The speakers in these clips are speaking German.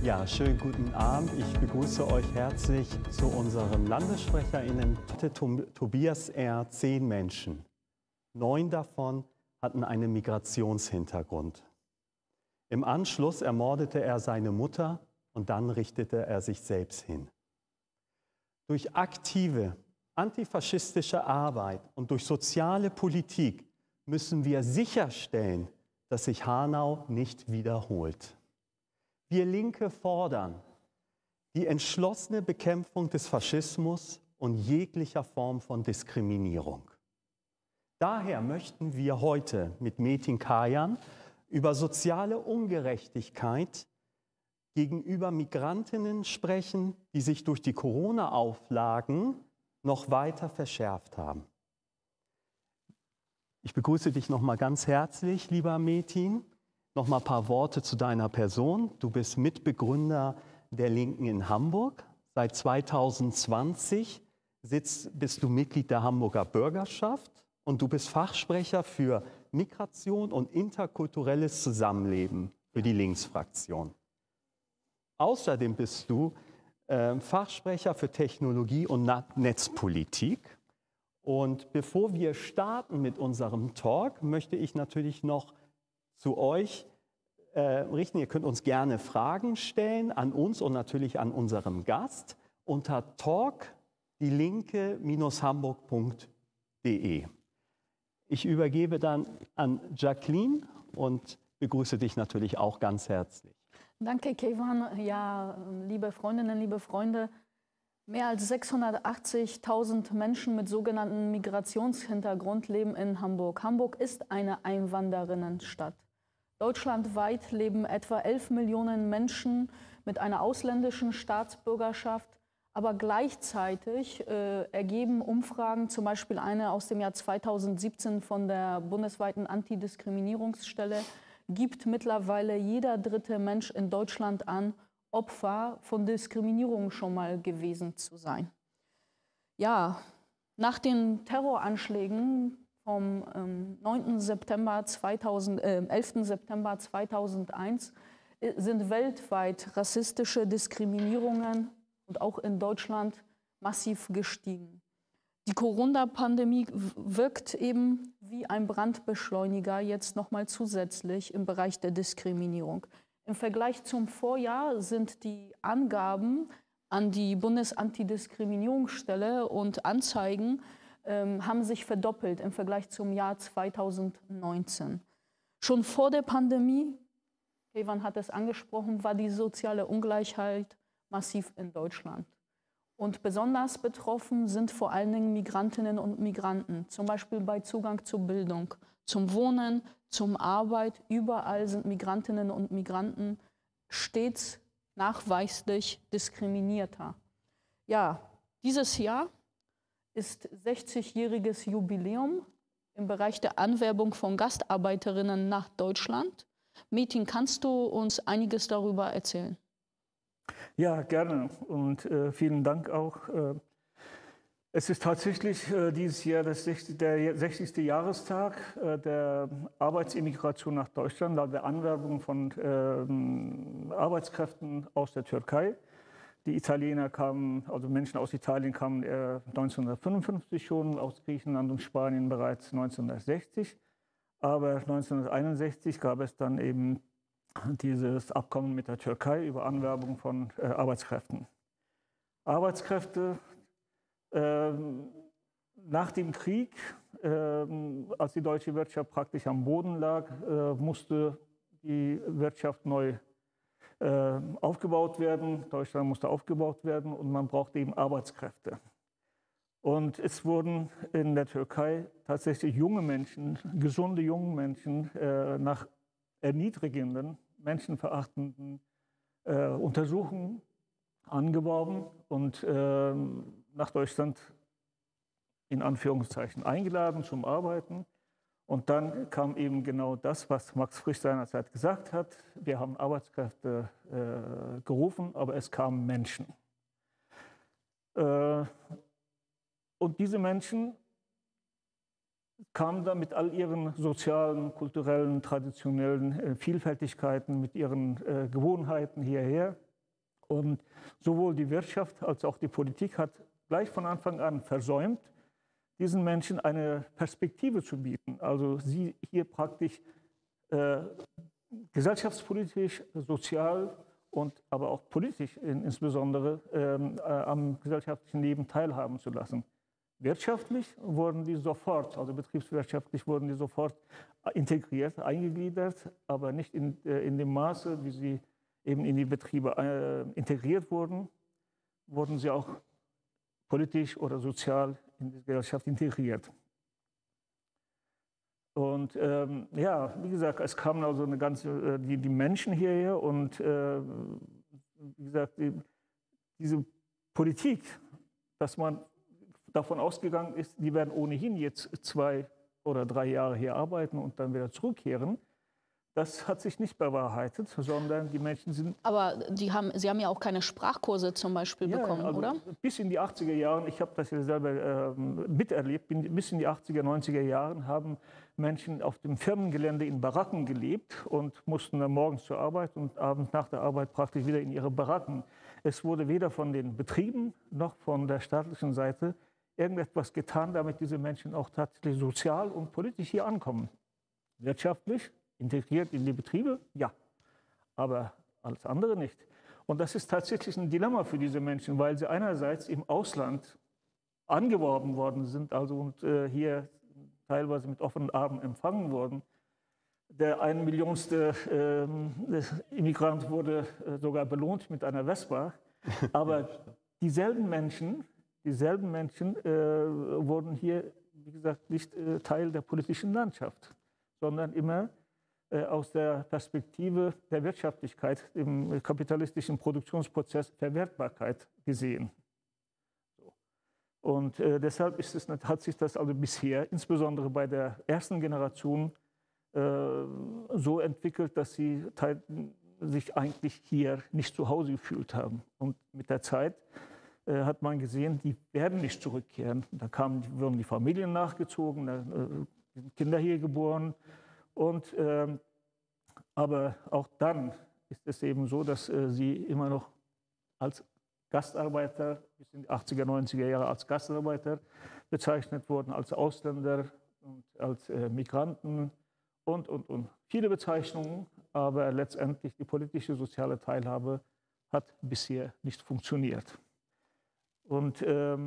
Ja, schönen guten Abend. Ich begrüße euch herzlich zu unseren LandessprecherInnen. Tobias R. 10 Menschen. 9 davon hatten einen Migrationshintergrund. Im Anschluss ermordete er seine Mutter und dann richtete er sich selbst hin. Durch aktive antifaschistische Arbeit und durch soziale Politik müssen wir sicherstellen, dass sich Hanau nicht wiederholt. Wir Linke fordern die entschlossene Bekämpfung des Faschismus und jeglicher Form von Diskriminierung. Daher möchten wir heute mit Metin Kayan über soziale Ungerechtigkeit gegenüber Migrantinnen sprechen, die sich durch die Corona-Auflagen noch weiter verschärft haben. Ich begrüße dich noch mal ganz herzlich, lieber Metin. Noch mal ein paar Worte zu deiner Person. Du bist Mitbegründer der Linken in Hamburg. Seit 2020 bist du Mitglied der Hamburger Bürgerschaft und du bist Fachsprecher für Migration und interkulturelles Zusammenleben für die Linksfraktion. Außerdem bist du Fachsprecher für Technologie und Netzpolitik. Und bevor wir starten mit unserem Talk, möchte ich natürlich noch zu euch richten. Ihr könnt uns gerne Fragen stellen an uns und natürlich an unserem Gast unter talk-die-linke-hamburg.de. Ich übergebe dann an Jacqueline und begrüße dich natürlich auch ganz herzlich. Danke, Keyvan. Ja, liebe Freundinnen, liebe Freunde, mehr als 680.000 Menschen mit sogenannten Migrationshintergrund leben in Hamburg. Hamburg ist eine Einwanderinnenstadt. Deutschlandweit leben etwa 11 Millionen Menschen mit einer ausländischen Staatsbürgerschaft. Aber gleichzeitig ergeben Umfragen, zum Beispiel eine aus dem Jahr 2017 von der bundesweiten Antidiskriminierungsstelle, gibt mittlerweile jeder dritte Mensch in Deutschland an, Opfer von Diskriminierung schon mal gewesen zu sein. Ja, nach den Terroranschlägen vom 11. September 2001 sind weltweit rassistische Diskriminierungen und auch in Deutschland massiv gestiegen. Die Corona-Pandemie wirkt eben wie ein Brandbeschleuniger jetzt nochmal zusätzlich im Bereich der Diskriminierung. Im Vergleich zum Vorjahr sind die Angaben an die Bundesantidiskriminierungsstelle und Anzeigen haben sich verdoppelt im Vergleich zum Jahr 2019. Schon vor der Pandemie, Keyvan hat es angesprochen, war die soziale Ungleichheit massiv in Deutschland. Und besonders betroffen sind vor allen Dingen Migrantinnen und Migranten, zum Beispiel bei Zugang zur Bildung, zum Wohnen, zum Arbeit. Überall sind Migrantinnen und Migranten stets nachweislich diskriminierter. Ja, dieses Jahr ist 60-jähriges Jubiläum im Bereich der Anwerbung von Gastarbeiterinnen nach Deutschland. Metin, kannst du uns einiges darüber erzählen? Ja, gerne und vielen Dank auch. Es ist tatsächlich dieses Jahr der 60. Jahrestag der Arbeitsimmigration nach Deutschland, der Anwerbung von Arbeitskräften aus der Türkei. Die Italiener kamen, also Menschen aus Italien kamen 1955 schon, aus Griechenland und Spanien bereits 1960. Aber 1961 gab es dann eben dieses Abkommen mit der Türkei über Anwerbung von Arbeitskräften. Arbeitskräfte nach dem Krieg, als die deutsche Wirtschaft praktisch am Boden lag, musste die Wirtschaft neu aufgebaut werden. Deutschland musste aufgebaut werden und man brauchte eben Arbeitskräfte. Und es wurden in der Türkei tatsächlich junge Menschen, gesunde junge Menschen nach erniedrigenden, menschenverachtenden Untersuchungen angeworben und nach Deutschland in Anführungszeichen eingeladen zum Arbeiten. Und dann kam eben genau das, was Max Frisch seinerzeit gesagt hat. Wir haben Arbeitskräfte gerufen, aber es kamen Menschen. Und diese Menschen kamen dann mit all ihren sozialen, kulturellen, traditionellen Vielfältigkeiten, mit ihren Gewohnheiten hierher. Und sowohl die Wirtschaft als auch die Politik hat gleich von Anfang an versäumt, diesen Menschen eine Perspektive zu bieten. Also sie hier praktisch gesellschaftspolitisch, sozial und aber auch politisch insbesondere am gesellschaftlichen Leben teilhaben zu lassen. Wirtschaftlich wurden die sofort, also betriebswirtschaftlich wurden die sofort integriert, eingegliedert, aber nicht in dem Maße, wie sie eben in die Betriebe integriert wurden, wurden sie auch politisch oder sozial in die Gesellschaft integriert. Und ja, wie gesagt, es kamen also eine ganze, die Menschen hierher und wie gesagt, diese Politik, dass man davon ausgegangen ist, die werden ohnehin jetzt 2 oder 3 Jahre hier arbeiten und dann wieder zurückkehren, das hat sich nicht bewahrheitet, sondern die Menschen sind... Aber Sie haben ja auch keine Sprachkurse zum Beispiel bekommen, also oder? Bis in die 80er Jahren, ich habe das ja selber miterlebt, bis in die 80er, 90er Jahren haben Menschen auf dem Firmengelände in Baracken gelebt und mussten dann morgens zur Arbeit und abends nach der Arbeit praktisch wieder in ihre Baracken. Es wurde weder von den Betrieben noch von der staatlichen Seite irgendetwas getan, damit diese Menschen auch tatsächlich sozial und politisch hier ankommen. Wirtschaftlich, integriert in die Betriebe, ja, aber alles andere nicht. Und das ist tatsächlich ein Dilemma für diese Menschen, weil sie einerseits im Ausland angeworben worden sind, also und hier teilweise mit offenen Armen empfangen wurden. Der 1 Millionste Immigrant wurde sogar belohnt mit einer Vespa, aber dieselben Menschen wurden hier, wie gesagt, nicht Teil der politischen Landschaft, sondern immer aus der Perspektive der Wirtschaftlichkeit im kapitalistischen Produktionsprozess Verwertbarkeit gesehen. Und deshalb hat sich das also bisher, insbesondere bei der ersten Generation, so entwickelt, dass sie sich eigentlich hier nicht zu Hause gefühlt haben. Und mit der Zeit hat man gesehen, die werden nicht zurückkehren. Da wurden die Familien nachgezogen, da sind Kinder hier geboren. Und, aber auch dann ist es eben so, dass sie immer noch als Gastarbeiter, bis in die 80er, 90er Jahre als Gastarbeiter bezeichnet wurden, als Ausländer und als Migranten und. Viele Bezeichnungen, aber letztendlich die politische, soziale Teilhabe hat bisher nicht funktioniert. Und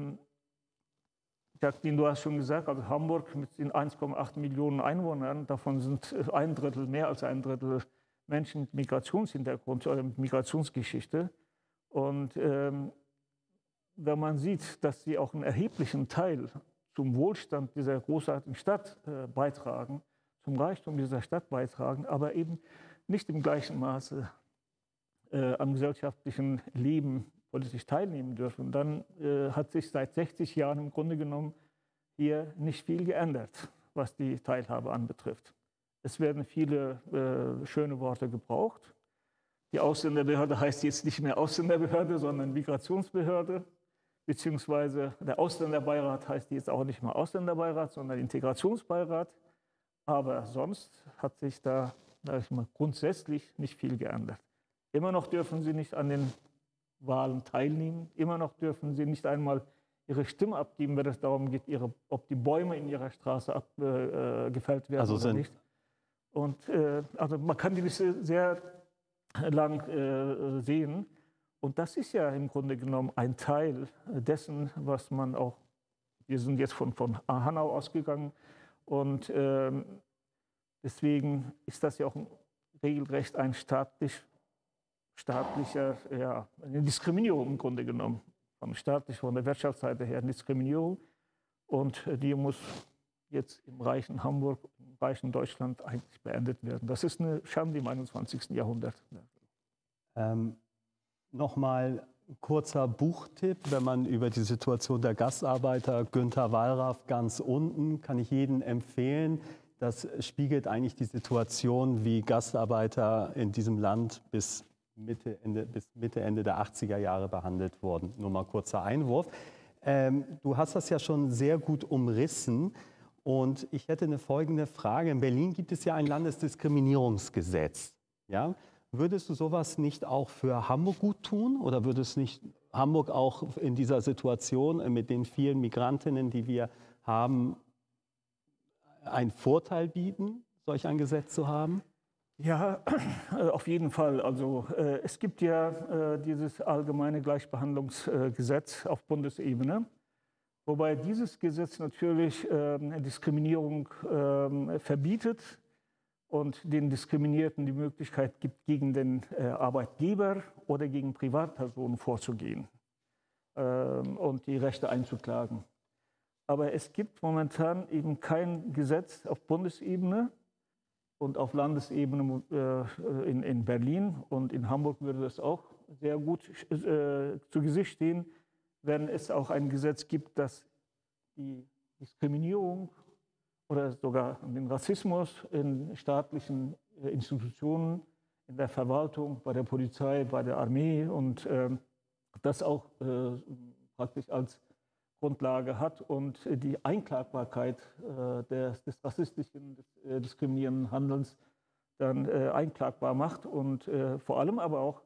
Jacqueline, du hast schon gesagt, also Hamburg mit den 1,8 Millionen Einwohnern, davon sind mehr als ein Drittel Menschen mit Migrationshintergrund oder mit Migrationsgeschichte. Und wenn man sieht, dass sie auch einen erheblichen Teil zum Wohlstand dieser großartigen Stadt beitragen, zum Reichtum dieser Stadt beitragen, aber eben nicht im gleichen Maße am gesellschaftlichen Leben politisch teilnehmen dürfen, dann hat sich seit 60 Jahren im Grunde genommen hier nicht viel geändert, was die Teilhabe anbetrifft. Es werden viele schöne Worte gebraucht. Die Ausländerbehörde heißt jetzt nicht mehr Ausländerbehörde, sondern Migrationsbehörde, beziehungsweise der Ausländerbeirat heißt jetzt auch nicht mehr Ausländerbeirat, sondern Integrationsbeirat. Aber sonst hat sich da, sage ich mal, grundsätzlich nicht viel geändert. Immer noch dürfen sie nicht an den Wahlen teilnehmen. Immer noch dürfen sie nicht einmal ihre Stimme abgeben, wenn es darum geht, ob die Bäume in ihrer Straße gefällt werden oder nicht. Und also man kann die Liste sehr lang sehen. Und das ist ja im Grunde genommen ein Teil dessen, was man auch, wir sind jetzt von Hanau ausgegangen und deswegen ist das ja auch regelrecht ein staatlicher, ja, eine Diskriminierung im Grunde genommen. Von der Wirtschaftsseite her eine Diskriminierung. Und die muss jetzt im reichen Hamburg, im reichen Deutschland eigentlich beendet werden. Das ist eine Schande im 21. Jahrhundert. Nochmal ein kurzer Buchtipp, wenn man über die Situation der Gastarbeiter, Günter Wallraff ganz unten, kann ich jedem empfehlen. Das spiegelt eigentlich die Situation, wie Gastarbeiter in diesem Land bis Mitte, Ende der 80er Jahre behandelt wurden. Nur mal kurzer Einwurf. Du hast das ja schon sehr gut umrissen und ich hätte eine folgende Frage. In Berlin gibt es ja ein Landesdiskriminierungsgesetz. Ja? Würdest du sowas nicht auch für Hamburg gut tun? Oder würde es nicht Hamburg auch in dieser Situation mit den vielen Migrantinnen, die wir haben, einen Vorteil bieten, solch ein Gesetz zu haben? Ja, auf jeden Fall. Also es gibt ja dieses allgemeine Gleichbehandlungsgesetz auf Bundesebene, wobei dieses Gesetz natürlich Diskriminierung verbietet und den Diskriminierten die Möglichkeit gibt, gegen den Arbeitgeber oder gegen Privatpersonen vorzugehen und die Rechte einzuklagen. Aber es gibt momentan eben kein Gesetz auf Bundesebene und auf Landesebene in Berlin und in Hamburg würde das auch sehr gut zu Gesicht stehen, wenn es auch ein Gesetz gibt, das die Diskriminierung oder sogar den Rassismus in staatlichen Institutionen, in der Verwaltung, bei der Polizei, bei der Armee und das auch praktisch als Grundlage hat und die Einklagbarkeit des rassistischen, des diskriminierenden Handelns dann einklagbar macht. Und vor allem aber auch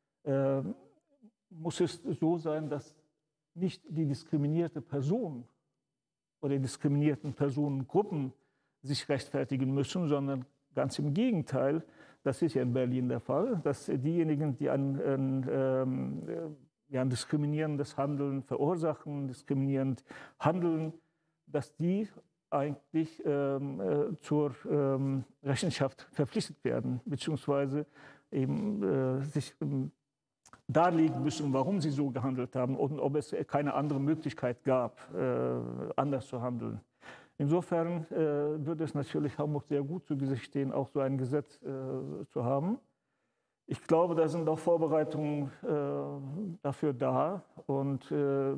muss es so sein, dass nicht die diskriminierte Person oder die diskriminierten Personengruppen sich rechtfertigen müssen, sondern ganz im Gegenteil. Das ist ja in Berlin der Fall, dass diejenigen, die ein diskriminierendes Handeln verursachen, diskriminierend handeln, dass die eigentlich zur Rechenschaft verpflichtet werden, beziehungsweise eben sich darlegen müssen, warum sie so gehandelt haben und ob es keine andere Möglichkeit gab, anders zu handeln. Insofern würde es natürlich Hamburg sehr gut zu Gesicht stehen, auch so ein Gesetz zu haben. Ich glaube, da sind auch Vorbereitungen dafür da und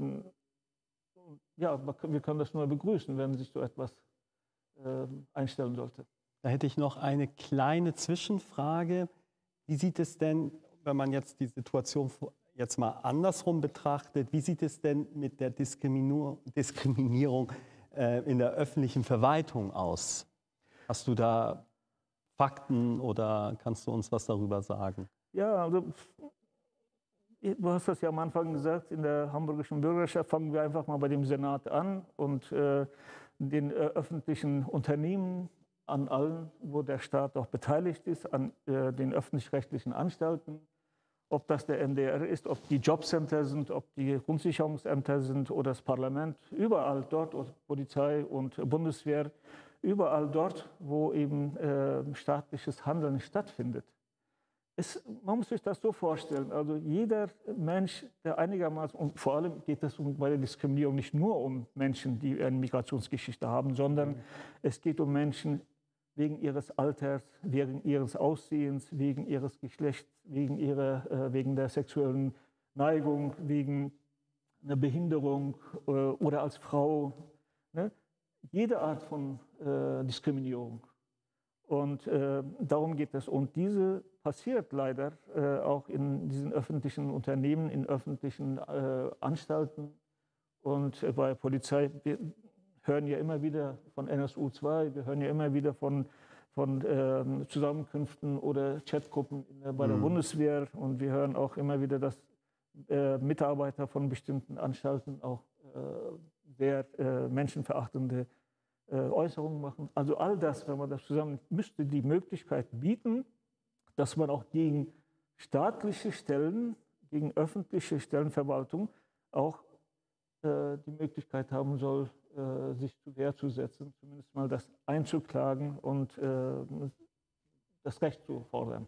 ja, wir können das nur begrüßen, wenn sich so etwas einstellen sollte. Da hätte ich noch eine kleine Zwischenfrage. Wie sieht es denn, wenn man jetzt die Situation jetzt mal andersrum betrachtet, wie sieht es denn mit der Diskriminierung in der öffentlichen Verwaltung aus? Hast du da Fakten oder kannst du uns was darüber sagen? Ja, also du hast das ja am Anfang gesagt, in der hamburgischen Bürgerschaft fangen wir einfach mal bei dem Senat an und den öffentlichen Unternehmen, an allen, wo der Staat auch beteiligt ist, an den öffentlich-rechtlichen Anstalten, ob das der NDR ist, ob die Jobcenter sind, ob die Grundsicherungsämter sind oder das Parlament, überall dort, Polizei und Bundeswehr, überall dort, wo eben staatliches Handeln stattfindet. Man muss sich das so vorstellen, also jeder Mensch, der einigermaßen, und vor allem geht es bei der Diskriminierung nicht nur um Menschen, die eine Migrationsgeschichte haben, sondern es geht um Menschen wegen ihres Alters, wegen ihres Aussehens, wegen ihres Geschlechts, wegen der sexuellen Neigung, wegen einer Behinderung oder als Frau. Ne? Jede Art von Diskriminierung. Und darum geht es. Und diese passiert leider auch in diesen öffentlichen Unternehmen, in öffentlichen Anstalten und bei Polizei. Wir hören ja immer wieder von NSU 2, wir hören ja immer wieder von Zusammenkünften oder Chatgruppen bei der Bundeswehr. Und wir hören auch immer wieder, dass Mitarbeiter von bestimmten Anstalten auch sehr menschenverachtende Äußerungen machen. Also all das, wenn man das zusammen, müsste die Möglichkeit bieten, dass man auch gegen staatliche Stellen, gegen öffentliche Stellenverwaltung auch die Möglichkeit haben soll, sich zur Wehr zu setzen, zumindest mal das einzuklagen und das Recht zu fordern.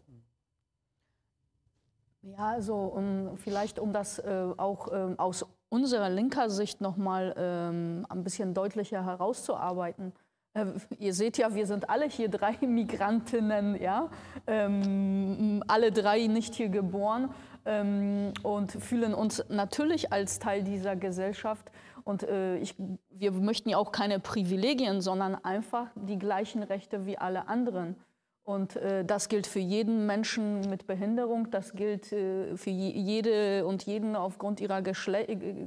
Ja, also vielleicht um das auch aus unserer linker Sicht nochmal ein bisschen deutlicher herauszuarbeiten. Ihr seht ja, wir sind alle hier 3 Migrantinnen, ja? Alle 3 nicht hier geboren und fühlen uns natürlich als Teil dieser Gesellschaft. Und wir möchten ja auch keine Privilegien, sondern einfach die gleichen Rechte wie alle anderen. Und das gilt für jeden Menschen mit Behinderung, das gilt für jede und jeden aufgrund ihrer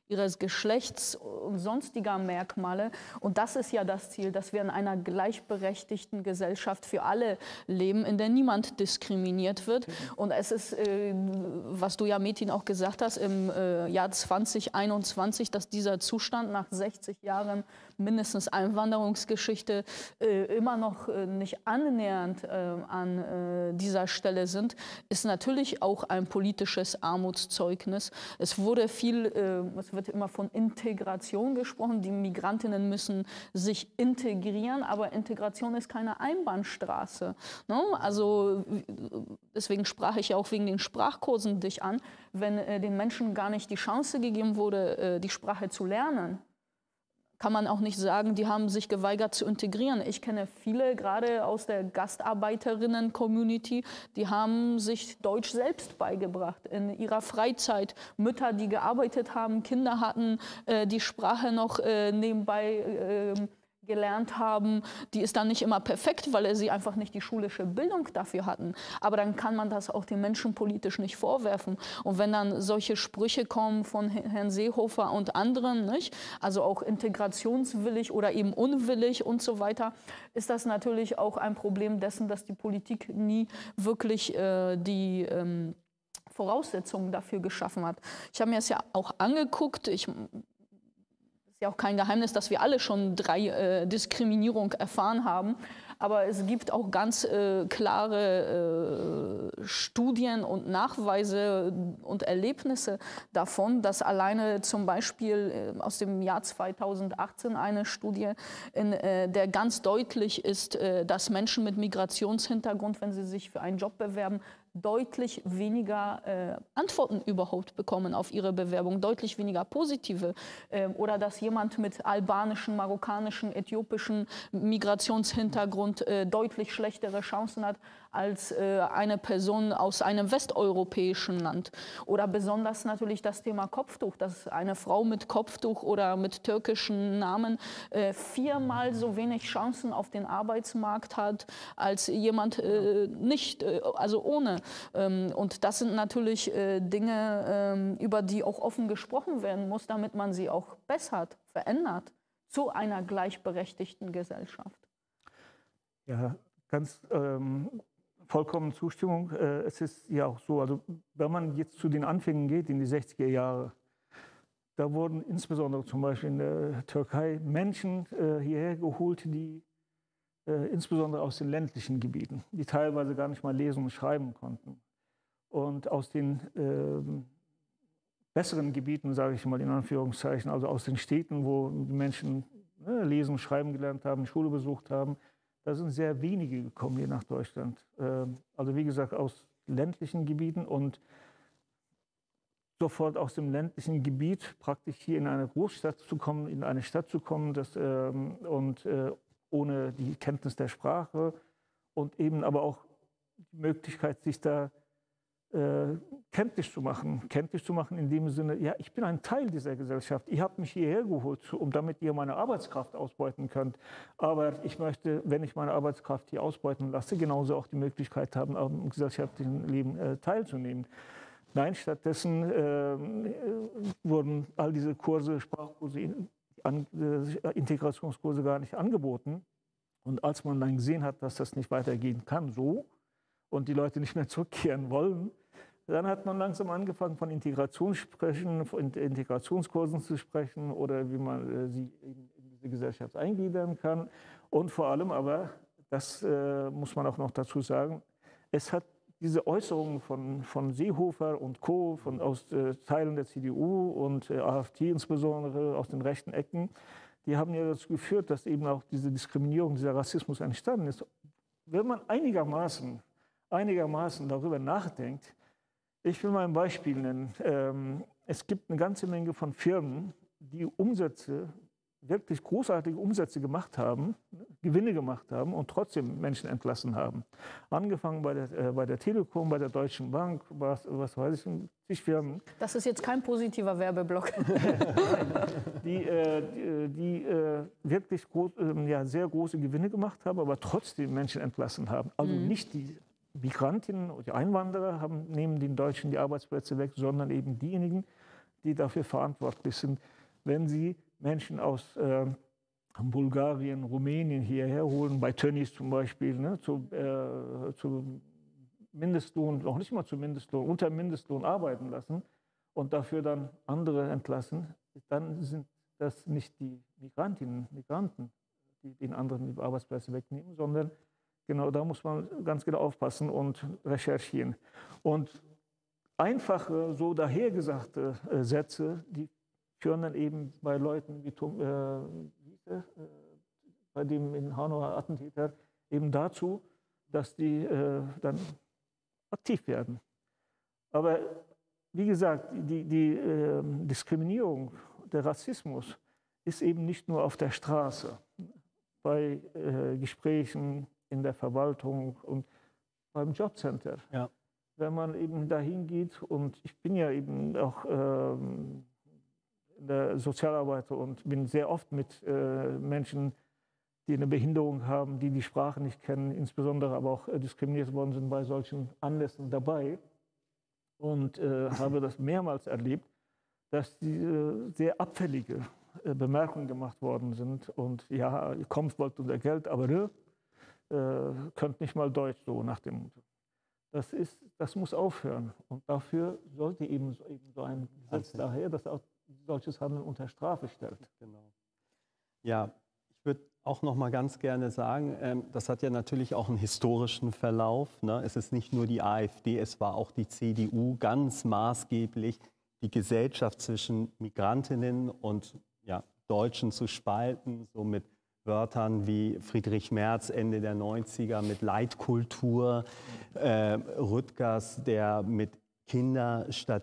ihres Geschlechts und sonstiger Merkmale. Und das ist ja das Ziel, dass wir in einer gleichberechtigten Gesellschaft für alle leben, in der niemand diskriminiert wird. Und es ist, was du ja, Metin, auch gesagt hast, im Jahr 2021, dass dieser Zustand nach 60 Jahren mindestens Einwanderungsgeschichte immer noch nicht annähernd an dieser Stelle sind, ist natürlich auch ein politisches Armutszeugnis. Es wurde es wird immer von Integration gesprochen. Die Migrantinnen müssen sich integrieren, aber Integration ist keine Einbahnstraße. Ne? Also deswegen sprach ich ja auch wegen den Sprachkursen dich an. Wenn den Menschen gar nicht die Chance gegeben wurde, die Sprache zu lernen, kann man auch nicht sagen, die haben sich geweigert zu integrieren. Ich kenne viele, gerade aus der Gastarbeiterinnen-Community, die haben sich Deutsch selbst beigebracht in ihrer Freizeit. Mütter, die gearbeitet haben, Kinder hatten, die Sprache noch nebenbei gelernt haben, die ist dann nicht immer perfekt, weil sie einfach nicht die schulische Bildung dafür hatten. Aber dann kann man das auch den Menschen politisch nicht vorwerfen. Und wenn dann solche Sprüche kommen von Herrn Seehofer und anderen, nicht? Also auch integrationswillig oder eben unwillig und so weiter, ist das natürlich auch ein Problem dessen, dass die Politik nie wirklich die Voraussetzungen dafür geschaffen hat. Ich habe mir das ja auch angeguckt. Ist ja auch kein Geheimnis, dass wir alle schon 3 Diskriminierung erfahren haben. Aber es gibt auch ganz klare Studien und Nachweise und Erlebnisse davon, dass alleine zum Beispiel aus dem Jahr 2018 eine Studie, in der ganz deutlich ist, dass Menschen mit Migrationshintergrund, wenn sie sich für einen Job bewerben, deutlich weniger Antworten überhaupt bekommen auf ihre Bewerbung, deutlich weniger positive. Oder dass jemand mit albanischen, marokkanischen, äthiopischen Migrationshintergrund deutlich schlechtere Chancen hat als eine Person aus einem westeuropäischen Land. Oder besonders natürlich das Thema Kopftuch, dass eine Frau mit Kopftuch oder mit türkischen Namen 4-mal so wenig Chancen auf den Arbeitsmarkt hat als jemand nicht, also ohne. Und das sind natürlich Dinge, über die auch offen gesprochen werden muss, damit man sie auch bessert, verändert zu einer gleichberechtigten Gesellschaft. Ja, ganz vollkommen Zustimmung. Es ist ja auch so, also wenn man jetzt zu den Anfängen geht, in die 60er Jahre, da wurden insbesondere zum Beispiel in der Türkei Menschen hierher geholt, die insbesondere aus den ländlichen Gebieten, die teilweise gar nicht mal lesen und schreiben konnten. Und aus den besseren Gebieten, sage ich mal in Anführungszeichen, also aus den Städten, wo die Menschen lesen und schreiben gelernt haben, Schule besucht haben, da sind sehr wenige gekommen hier nach Deutschland. Also wie gesagt, aus ländlichen Gebieten und sofort aus dem ländlichen Gebiet praktisch hier in eine Großstadt zu kommen, in eine Stadt zu kommen ohne die Kenntnis der Sprache und eben aber auch die Möglichkeit, sich da kenntlich zu machen in dem Sinne, ja, ich bin ein Teil dieser Gesellschaft, ihr habt mich hierher geholt, damit ihr meine Arbeitskraft ausbeuten könnt, aber ich möchte, wenn ich meine Arbeitskraft hier ausbeuten lasse, genauso auch die Möglichkeit haben, am gesellschaftlichen Leben teilzunehmen. Nein, stattdessen wurden all diese Kurse, Sprachkurse, Integrationskurse gar nicht angeboten. Und als man dann gesehen hat, dass das nicht weitergehen kann, so, und die Leute nicht mehr zurückkehren wollen, dann hat man langsam angefangen, von Integrationskursen zu sprechen oder wie man sie in diese Gesellschaft eingliedern kann. Und vor allem aber, das muss man auch noch dazu sagen, es hat diese Äußerungen von Seehofer und Co., aus Teilen der CDU und AfD insbesondere aus den rechten Ecken, die haben ja dazu geführt, dass eben auch diese Diskriminierung, dieser Rassismus entstanden ist. Wenn man einigermaßen darüber nachdenkt, ich will mal ein Beispiel nennen. Es gibt eine ganze Menge von Firmen, die wirklich großartige Umsätze gemacht haben, Gewinne gemacht haben und trotzdem Menschen entlassen haben. Angefangen bei der Telekom, bei der Deutschen Bank, was weiß ich, zig Firmen. Das ist jetzt kein positiver Werbeblock. die wirklich sehr große Gewinne gemacht haben, aber trotzdem Menschen entlassen haben. Also nicht die Migrantinnen und die Einwanderer nehmen den Deutschen die Arbeitsplätze weg, sondern eben diejenigen, die dafür verantwortlich sind, wenn sie Menschen aus Bulgarien, Rumänien hierher holen, bei Tönnies zum Beispiel, ne, zu Mindestlohn, noch nicht mal zu Mindestlohn, unter Mindestlohn arbeiten lassen und dafür dann andere entlassen, dann sind das nicht die Migrantinnen und Migranten, die den anderen die Arbeitsplätze wegnehmen, sondern genau da muss man ganz genau aufpassen und recherchieren. Und einfache, so dahergesagte Sätze, die führen dann eben bei Leuten wie bei dem in Hanauer Attentäter eben dazu, dass die dann aktiv werden. Aber wie gesagt, die Diskriminierung, der Rassismus ist eben nicht nur auf der Straße, bei Gesprächen in der Verwaltung und beim Jobcenter. Ja. Wenn man eben dahin geht, und ich bin ja eben auch in der Sozialarbeit und bin sehr oft mit Menschen, die eine Behinderung haben, die die Sprache nicht kennen, insbesondere aber auch diskriminiert worden sind bei solchen Anlässen dabei. Und habe das mehrmals erlebt, dass sehr abfällige Bemerkungen gemacht worden sind. Und ja, ihr kommt, wollt unser Geld, aber könnt nicht mal Deutsch, so nach dem Motto. Das muss aufhören. Und dafür sollte eben so ein Gesetz daher, das auch solches Handeln unter Strafe stellt. Genau. Ja, ich würde auch noch mal ganz gerne sagen, das hat ja natürlich auch einen historischen Verlauf, ne? Es ist nicht nur die AfD, es war auch die CDU ganz maßgeblich, die Gesellschaft zwischen Migrantinnen und Deutschen zu spalten, so mit Wörtern wie Friedrich Merz Ende der 90er mit Leitkultur, Rüttgers, der mit Kinder statt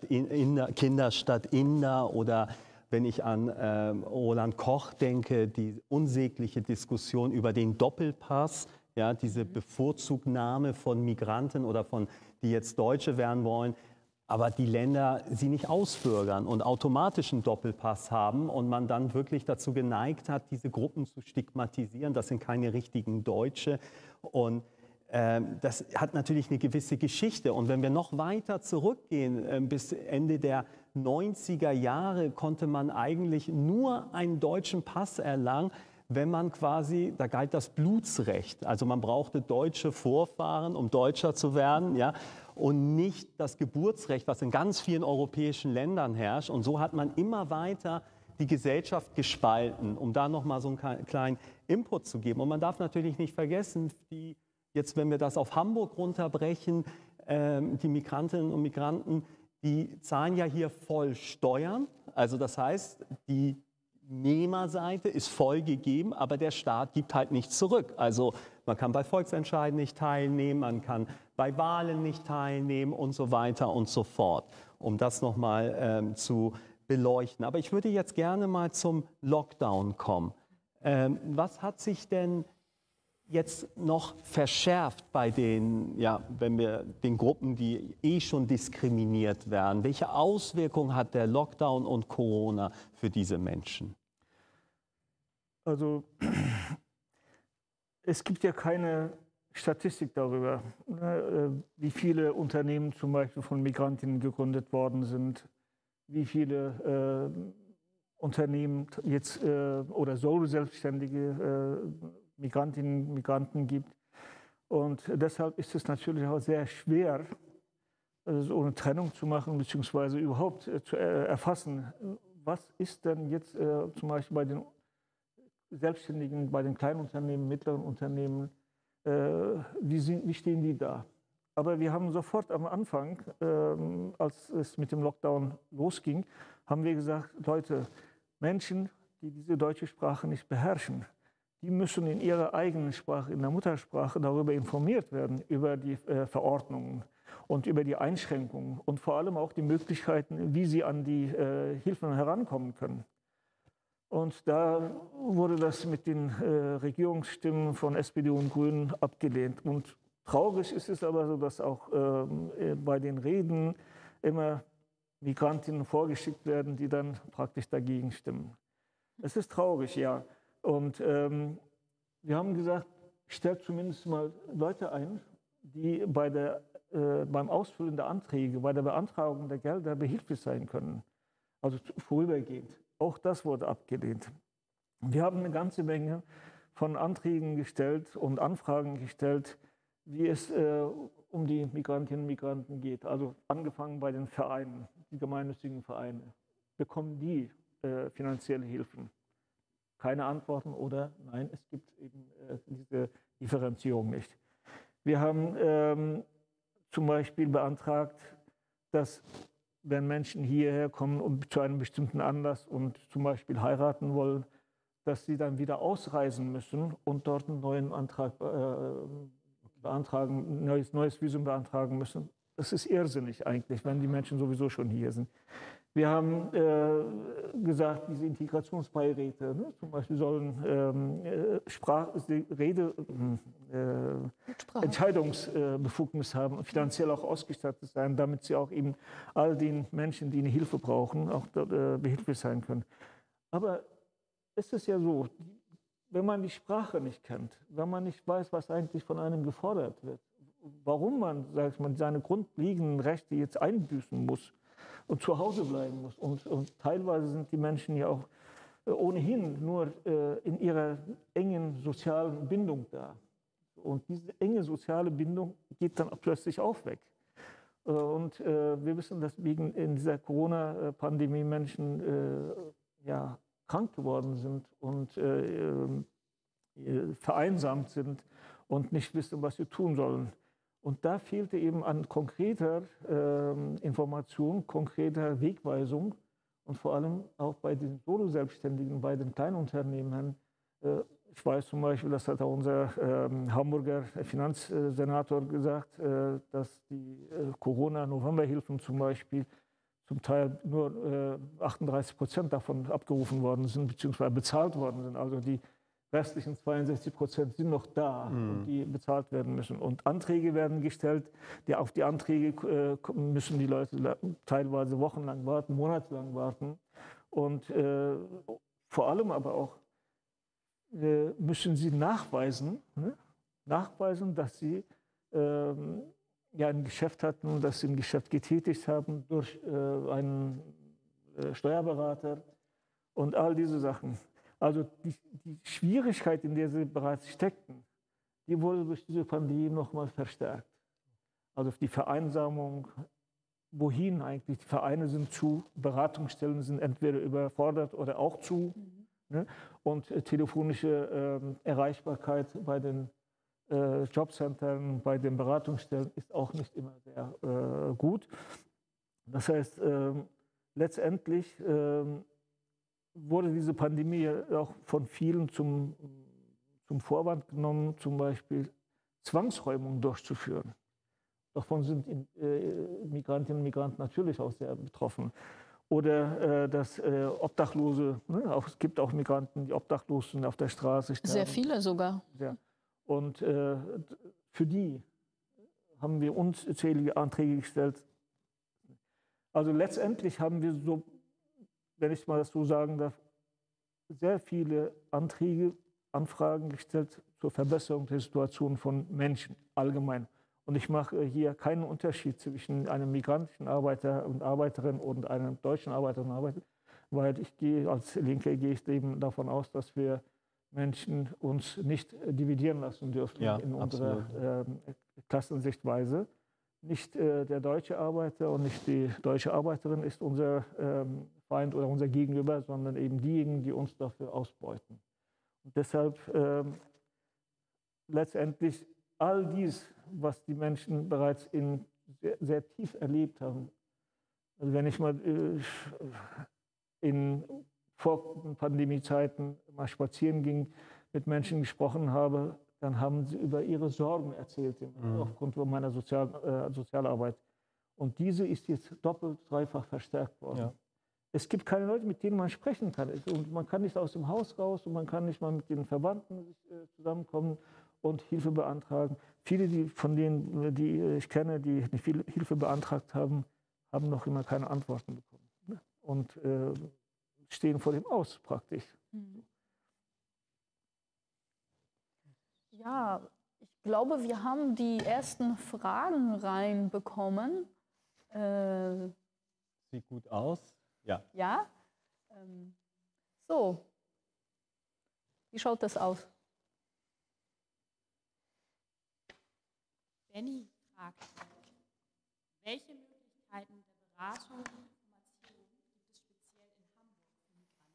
Inder, oder wenn ich an Roland Koch denke, die unsägliche Diskussion über den Doppelpass, ja, diese Bevorzugnahme von Migranten oder die jetzt Deutsche werden wollen, aber die Länder sie nicht ausbürgern und automatisch einen Doppelpass haben und man dann wirklich dazu geneigt hat, diese Gruppen zu stigmatisieren. Das sind keine richtigen Deutsche. Und das hat natürlich eine gewisse Geschichte. Und wenn wir noch weiter zurückgehen, bis Ende der 90er Jahre konnte man eigentlich nur einen deutschen Pass erlangen, wenn man quasi, da galt das Blutsrecht. Also man brauchte deutsche Vorfahren, um Deutscher zu werden, ja, und nicht das Geburtsrecht, was in ganz vielen europäischen Ländern herrscht. Und so hat man immer weiter die Gesellschaft gespalten, um da noch mal so einen kleinen Input zu geben. Und man darf natürlich nicht vergessen, jetzt, wenn wir das auf Hamburg runterbrechen, die Migrantinnen und Migranten, die zahlen ja hier voll Steuern. Also das heißt, die Nehmerseite ist voll gegeben, aber der Staat gibt halt nichts zurück. Also man kann bei Volksentscheiden nicht teilnehmen, man kann bei Wahlen nicht teilnehmen und so weiter und so fort, um das nochmal zu beleuchten. Aber ich würde jetzt gerne mal zum Lockdown kommen. Was hat sich denn jetzt noch verschärft bei wenn wir den Gruppen, die schon diskriminiert werden? Welche Auswirkungen hat der Lockdown und Corona für diese Menschen? Also es gibt ja keine Statistik darüber, wie viele Unternehmen zum Beispiel von Migrantinnen gegründet worden sind, wie viele Unternehmen jetzt oder Solo-Selbstständige Migrantinnen und Migranten gibt. Und deshalb ist es natürlich auch sehr schwer, so eine Trennung zu machen, beziehungsweise überhaupt zu erfassen, was ist denn jetzt zum Beispiel bei den Selbstständigen, bei den kleinen Unternehmen, mittleren Unternehmen, wie stehen die da? Aber wir haben sofort am Anfang, als es mit dem Lockdown losging, haben wir gesagt, Leute, Menschen, die diese deutsche Sprache nicht beherrschen, die müssen in ihrer eigenen Sprache, in der Muttersprache darüber informiert werden, über die Verordnungen und über die Einschränkungen und vor allem auch die Möglichkeiten, wie sie an die Hilfen herankommen können. Und da wurde das mit den Regierungsstimmen von SPD und Grünen abgelehnt. Und traurig ist es aber so, dass auch bei den Reden immer Migrantinnen vorgeschickt werden, die dann praktisch dagegen stimmen. Es ist traurig, ja. Und wir haben gesagt, stellt zumindest mal Leute ein, die beim Ausfüllen der Anträge, bei der Beantragung der Gelder behilflich sein können. also vorübergehend. Auch das wurde abgelehnt. Wir haben eine ganze Menge von Anträgen gestellt und Anfragen gestellt, wie es um die Migrantinnen und Migranten geht. Also angefangen bei den Vereinen, die gemeinnützigen Vereine. Bekommen die finanzielle Hilfen? Keine Antworten oder nein, es gibt eben diese Differenzierung nicht. Wir haben zum Beispiel beantragt, dass wenn Menschen hierher kommen und zu einem bestimmten Anlass und zum Beispiel heiraten wollen, dass sie dann wieder ausreisen müssen und dort einen neuen Antrag beantragen, neues Visum beantragen müssen. Das ist irrsinnig eigentlich, wenn die Menschen sowieso schon hier sind. Wir haben gesagt, diese Integrationsbeiräte, ne, zum Beispiel sollen Entscheidungsbefugnis haben, finanziell auch ausgestattet sein, damit sie auch eben all den Menschen, die eine Hilfe brauchen, auch behilflich sein können. Aber es ist ja so, wenn man die Sprache nicht kennt, wenn man nicht weiß, was eigentlich von einem gefordert wird, warum man, sag ich mal, seine grundlegenden Rechte jetzt einbüßen muss und zu Hause bleiben muss. Und teilweise sind die Menschen ja auch ohnehin nur in ihrer engen sozialen Bindung da. Und diese enge soziale Bindung geht dann plötzlich auch weg. Und wir wissen, dass wegen in dieser Corona-Pandemie Menschen ja, krank geworden sind und vereinsamt sind und nicht wissen, was sie tun sollen. Und da fehlte eben an konkreter Information, konkreter Wegweisung und vor allem auch bei den Solo-Selbstständigen, bei den Kleinunternehmen. Ich weiß zum Beispiel, das hat auch unser Hamburger Finanzsenator gesagt, dass die Corona-Novemberhilfen zum Beispiel zum Teil nur 38% davon abgerufen worden sind, beziehungsweise bezahlt worden sind. Also die restlichen 62% sind noch da, und die bezahlt werden müssen. Und Anträge werden gestellt. Auf die Anträge müssen die Leute teilweise wochenlang warten, monatelang warten. Und vor allem aber auch müssen sie nachweisen, dass sie ja, ein Geschäft hatten, dass sie ein Geschäft getätigt haben durch einen Steuerberater und all diese Sachen. Also die Schwierigkeit, in der sie bereits steckten, die wurde durch diese Pandemie nochmal verstärkt. Also die Vereinsamung, wohin eigentlich? Die Vereine sind zu, Beratungsstellen sind entweder überfordert oder auch zu. Ne? Und telefonische Erreichbarkeit bei den Jobcentern, bei den Beratungsstellen ist auch nicht immer sehr gut. Das heißt, letztendlich wurde diese Pandemie auch von vielen zum Vorwand genommen, zum Beispiel Zwangsräumungen durchzuführen. Davon sind Migrantinnen und Migranten natürlich auch sehr betroffen. Oder dass Obdachlose, ne, es gibt auch Migranten, die obdachlos sind, auf der Straße sterben. Sehr viele sogar. Ja. Und für die haben wir unzählige Anträge gestellt. Also letztendlich haben wir so, wenn ich mal das so sagen darf, sehr viele Anträge, Anfragen gestellt zur Verbesserung der Situation von Menschen allgemein. Und ich mache hier keinen Unterschied zwischen einem migrantischen Arbeiter und Arbeiterin und einem deutschen Arbeiter und Arbeiter, weil ich gehe, als Linke gehe ich eben davon aus, dass wir Menschen uns nicht dividieren lassen dürfen, ja, in unserer Klassensichtweise. Nicht der deutsche Arbeiter und nicht die deutsche Arbeiterin ist unser Feind oder unser Gegenüber, sondern eben diejenigen, die uns dafür ausbeuten. Und deshalb letztendlich all dies, was die Menschen bereits sehr, sehr tief erlebt haben. Also wenn ich mal in Vor-Pandemie-Zeiten mal spazieren ging, mit Menschen gesprochen habe, dann haben sie über ihre Sorgen erzählt, aufgrund meiner Sozialarbeit. Und diese ist jetzt doppelt, dreifach verstärkt worden. Ja. Es gibt keine Leute, mit denen man sprechen kann. Und man kann nicht aus dem Haus raus und man kann nicht mal mit den Verwandten zusammenkommen und Hilfe beantragen. Viele von denen, die ich kenne, die viel Hilfe beantragt haben, haben noch immer keine Antworten bekommen. Ne? Und stehen vor dem Aus praktisch. Ja, ich glaube, wir haben die ersten Fragen reinbekommen. Sieht gut aus. Ja. Ja? So, wie schaut das aus? Benny fragt, welche Möglichkeiten der Beratung und Information gibt es speziell in Hamburg für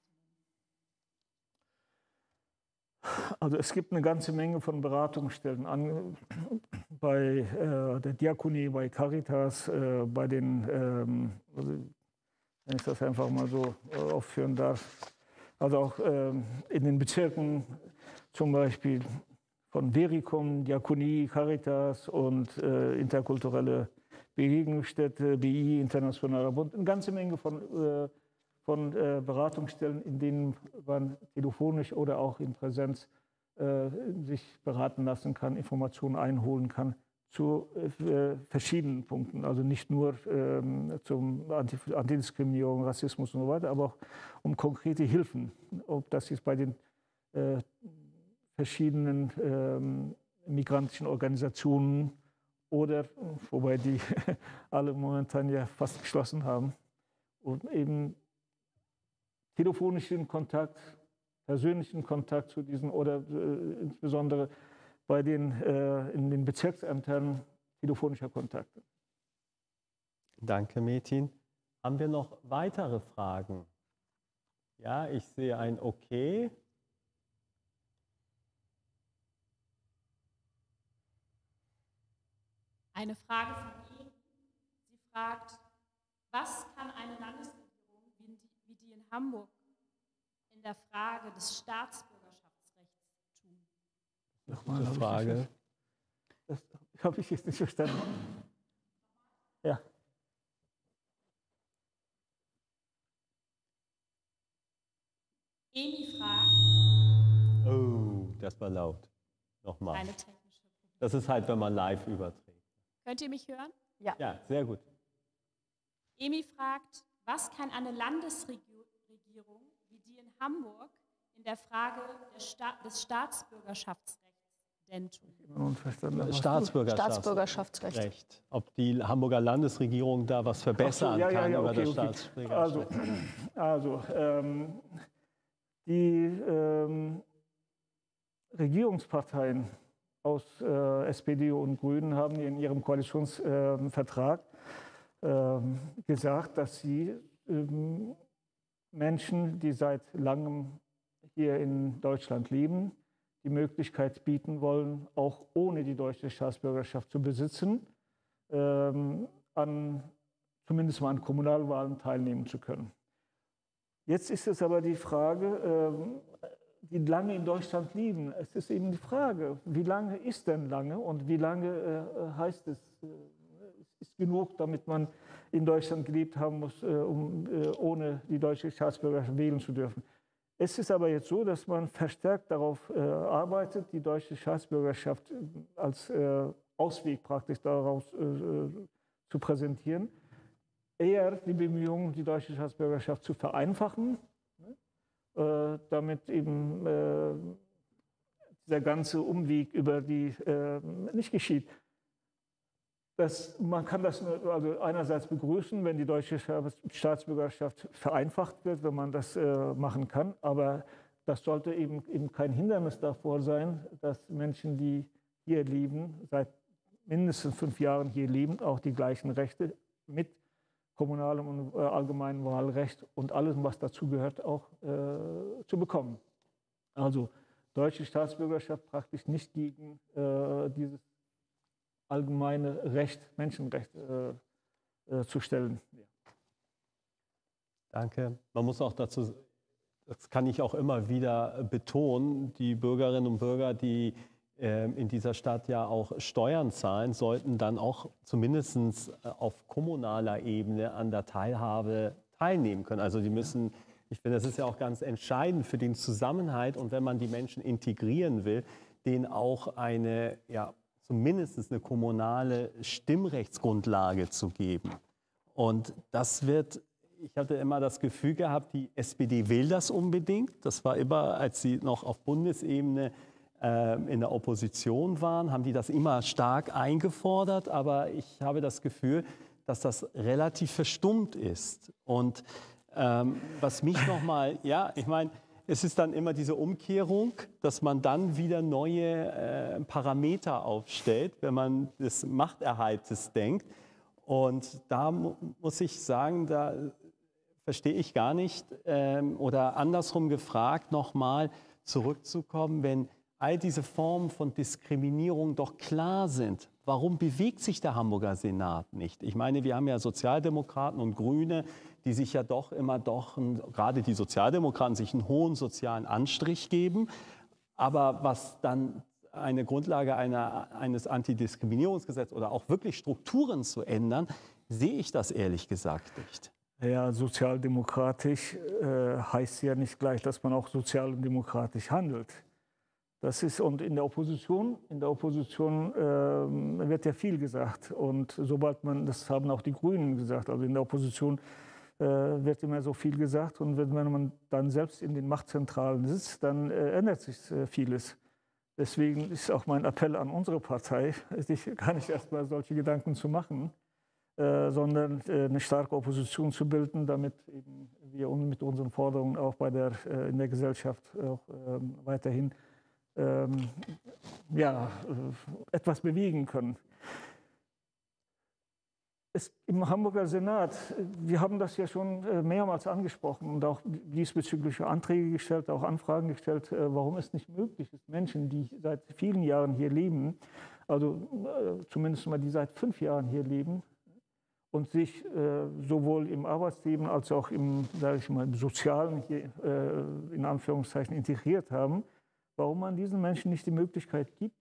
Migrantinnen? Also es gibt eine ganze Menge von Beratungsstellen bei der Diakonie, bei Caritas, bei den, also wenn ich das einfach mal so aufführen darf, also auch in den Bezirken zum Beispiel von Vericum, Diakonie, Caritas und interkulturelle Begegnungsstätte, BI, Internationaler Bund, eine ganze Menge von Beratungsstellen, in denen man telefonisch oder auch in Präsenz sich beraten lassen kann, Informationen einholen kann zu verschiedenen Punkten. Also nicht nur zum Antidiskriminierung, Rassismus und so weiter, aber auch um konkrete Hilfen. Ob das jetzt bei den verschiedenen migrantischen Organisationen oder, wobei die alle momentan ja fast geschlossen haben, und eben telefonischen Kontakt, persönlichen Kontakt zu diesen oder insbesondere bei den in den Bezirksämtern telefonischer Kontakte. Danke, Metin. Haben wir noch weitere Fragen? Ja, ich sehe ein Okay. Eine Frage von Ihnen. Sie fragt, was kann eine Landesregierung wie die in Hamburg in der Frage des Staatsbürgerschaftsrechts tun? Nochmal Frage. Das habe ich jetzt nicht verstanden. Ja. Emi fragt. Oh, das war laut. Nochmal. Eine technische Probleme. Das ist halt, wenn man live überträgt. Könnt ihr mich hören? Ja. Ja, sehr gut. Emi fragt, was kann eine Landesregierung wie die in Hamburg in der Frage des Staatsbürgerschaftsrechts denn tun? Staatsbürgerschaftsrecht. Recht. Ob die Hamburger Landesregierung da was verbessern kann über das Staatsbürgerschaftsrecht. Also die Regierungsparteien aus SPD und Grünen haben in ihrem Koalitionsvertrag gesagt, dass sie Menschen, die seit langem hier in Deutschland leben, die Möglichkeit bieten wollen, auch ohne die deutsche Staatsbürgerschaft zu besitzen, zumindest mal an Kommunalwahlen teilnehmen zu können. Jetzt ist es aber die Frage, die lange in Deutschland leben. Es ist eben die Frage, wie lange ist denn lange und wie lange heißt es, ist genug, damit man in Deutschland gelebt haben muss, um ohne die deutsche Staatsbürgerschaft wählen zu dürfen. Es ist aber jetzt so, dass man verstärkt darauf arbeitet, die deutsche Staatsbürgerschaft als Ausweg praktisch daraus zu präsentieren. Eher die Bemühungen, die deutsche Staatsbürgerschaft zu vereinfachen, damit eben dieser ganze Umweg über die nicht geschieht. Man kann das also einerseits begrüßen, wenn die deutsche Staatsbürgerschaft vereinfacht wird, wenn man das machen kann, aber das sollte eben kein Hindernis davor sein, dass Menschen, die hier leben, seit mindestens 5 Jahren hier leben, auch die gleichen Rechte mit kommunalem und allgemeinem Wahlrecht und allem, was dazugehört, auch zu bekommen. Also deutsche Staatsbürgerschaft praktisch nicht gegen dieses allgemeine Recht, Menschenrecht zu stellen. Ja. Danke. Man muss auch dazu, das kann ich auch immer wieder betonen, die Bürgerinnen und Bürger, die in dieser Stadt ja auch Steuern zahlen, sollten dann auch zumindest auf kommunaler Ebene an der Teilhabe teilnehmen können. Also die müssen, ich finde, das ist ja auch ganz entscheidend für den Zusammenhalt und wenn man die Menschen integrieren will, denen auch eine, ja, zumindest eine kommunale Stimmrechtsgrundlage zu geben. Und das wird, ich hatte immer das Gefühl gehabt, die SPD will das unbedingt. Das war immer, als sie noch auf Bundesebene in der Opposition waren, haben die das immer stark eingefordert. Aber ich habe das Gefühl, dass das relativ verstummt ist. Und Was mich nochmal, ja, ich meine, es ist dann immer diese Umkehrung, dass man dann wieder neue Parameter aufstellt, wenn man des Machterhaltes denkt. Und da muss ich sagen, da verstehe ich gar nicht, oder andersrum gefragt nochmal zurückzukommen, wenn all diese Formen von Diskriminierung doch klar sind. Warum bewegt sich der Hamburger Senat nicht? Ich meine, wir haben ja Sozialdemokraten und Grüne, die sich ja doch immer gerade die Sozialdemokraten, sich einen hohen sozialen Anstrich geben. Aber was dann eine Grundlage eines Antidiskriminierungsgesetzes oder auch wirklich Strukturen zu ändern, sehe ich das ehrlich gesagt nicht. Ja, sozialdemokratisch heißt ja nicht gleich, dass man auch sozialdemokratisch handelt. Das ist, und in der Opposition wird ja viel gesagt. Und sobald man, das haben auch die Grünen gesagt, also in der Opposition wird immer so viel gesagt. Und wenn man dann selbst in den Machtzentralen sitzt, dann ändert sich vieles. Deswegen ist auch mein Appell an unsere Partei, sich gar nicht erst mal solche Gedanken zu machen, sondern eine starke Opposition zu bilden, damit eben wir mit unseren Forderungen auch in der Gesellschaft auch weiterhin etwas bewegen können. Im Hamburger Senat, wir haben das ja schon mehrmals angesprochen und auch diesbezügliche Anträge gestellt, auch Anfragen gestellt, warum es nicht möglich ist, Menschen, die seit vielen Jahren hier leben, also zumindest mal die seit 5 Jahren hier leben und sich sowohl im Arbeitsleben als auch im, sage ich mal, im Sozialen hier in Anführungszeichen integriert haben, warum man diesen Menschen nicht die Möglichkeit gibt,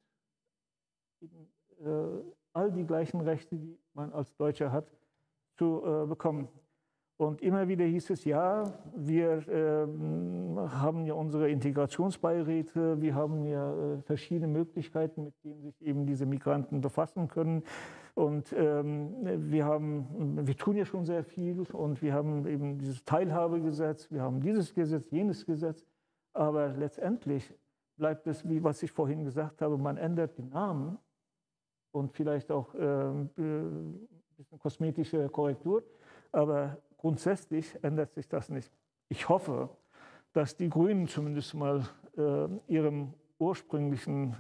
all die gleichen Rechte, die man als Deutscher hat, zu bekommen. Und immer wieder hieß es, ja, wir haben ja unsere Integrationsbeiräte, wir haben ja verschiedene Möglichkeiten, mit denen sich eben diese Migranten befassen können. Und wir tun ja schon sehr viel und wir haben eben dieses Teilhabegesetz, wir haben dieses Gesetz, jenes Gesetz. Aber letztendlich bleibt es, wie was ich vorhin gesagt habe, man ändert den Namen und vielleicht auch ein bisschen kosmetische Korrektur, aber grundsätzlich ändert sich das nicht. Ich hoffe, dass die Grünen zumindest mal ihrer ursprünglichen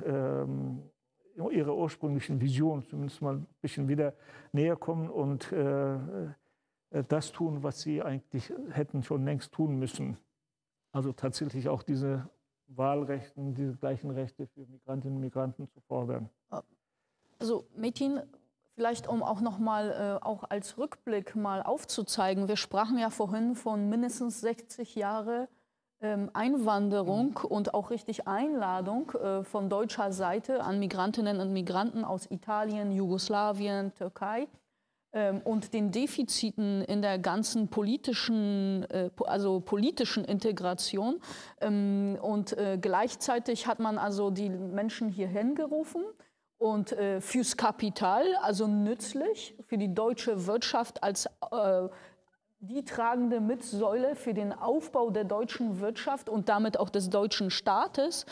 Vision zumindest mal ein bisschen wieder näher kommen und das tun, was sie eigentlich hätten schon längst tun müssen. Also tatsächlich auch diese Wahlrechten, diese gleichen Rechte für Migrantinnen und Migranten zu fordern. Also Metin, vielleicht um auch noch mal auch als Rückblick mal aufzuzeigen, wir sprachen ja vorhin von mindestens 60 Jahre Einwanderung und auch richtig Einladung von deutscher Seite an Migrantinnen und Migranten aus Italien, Jugoslawien, Türkei und den Defiziten in der ganzen politischen Integration. Und gleichzeitig hat man also die Menschen hierhin gerufen. Und fürs Kapital, also nützlich für die deutsche Wirtschaft als die tragende Mitsäule für den Aufbau der deutschen Wirtschaft und damit auch des deutschen Staates,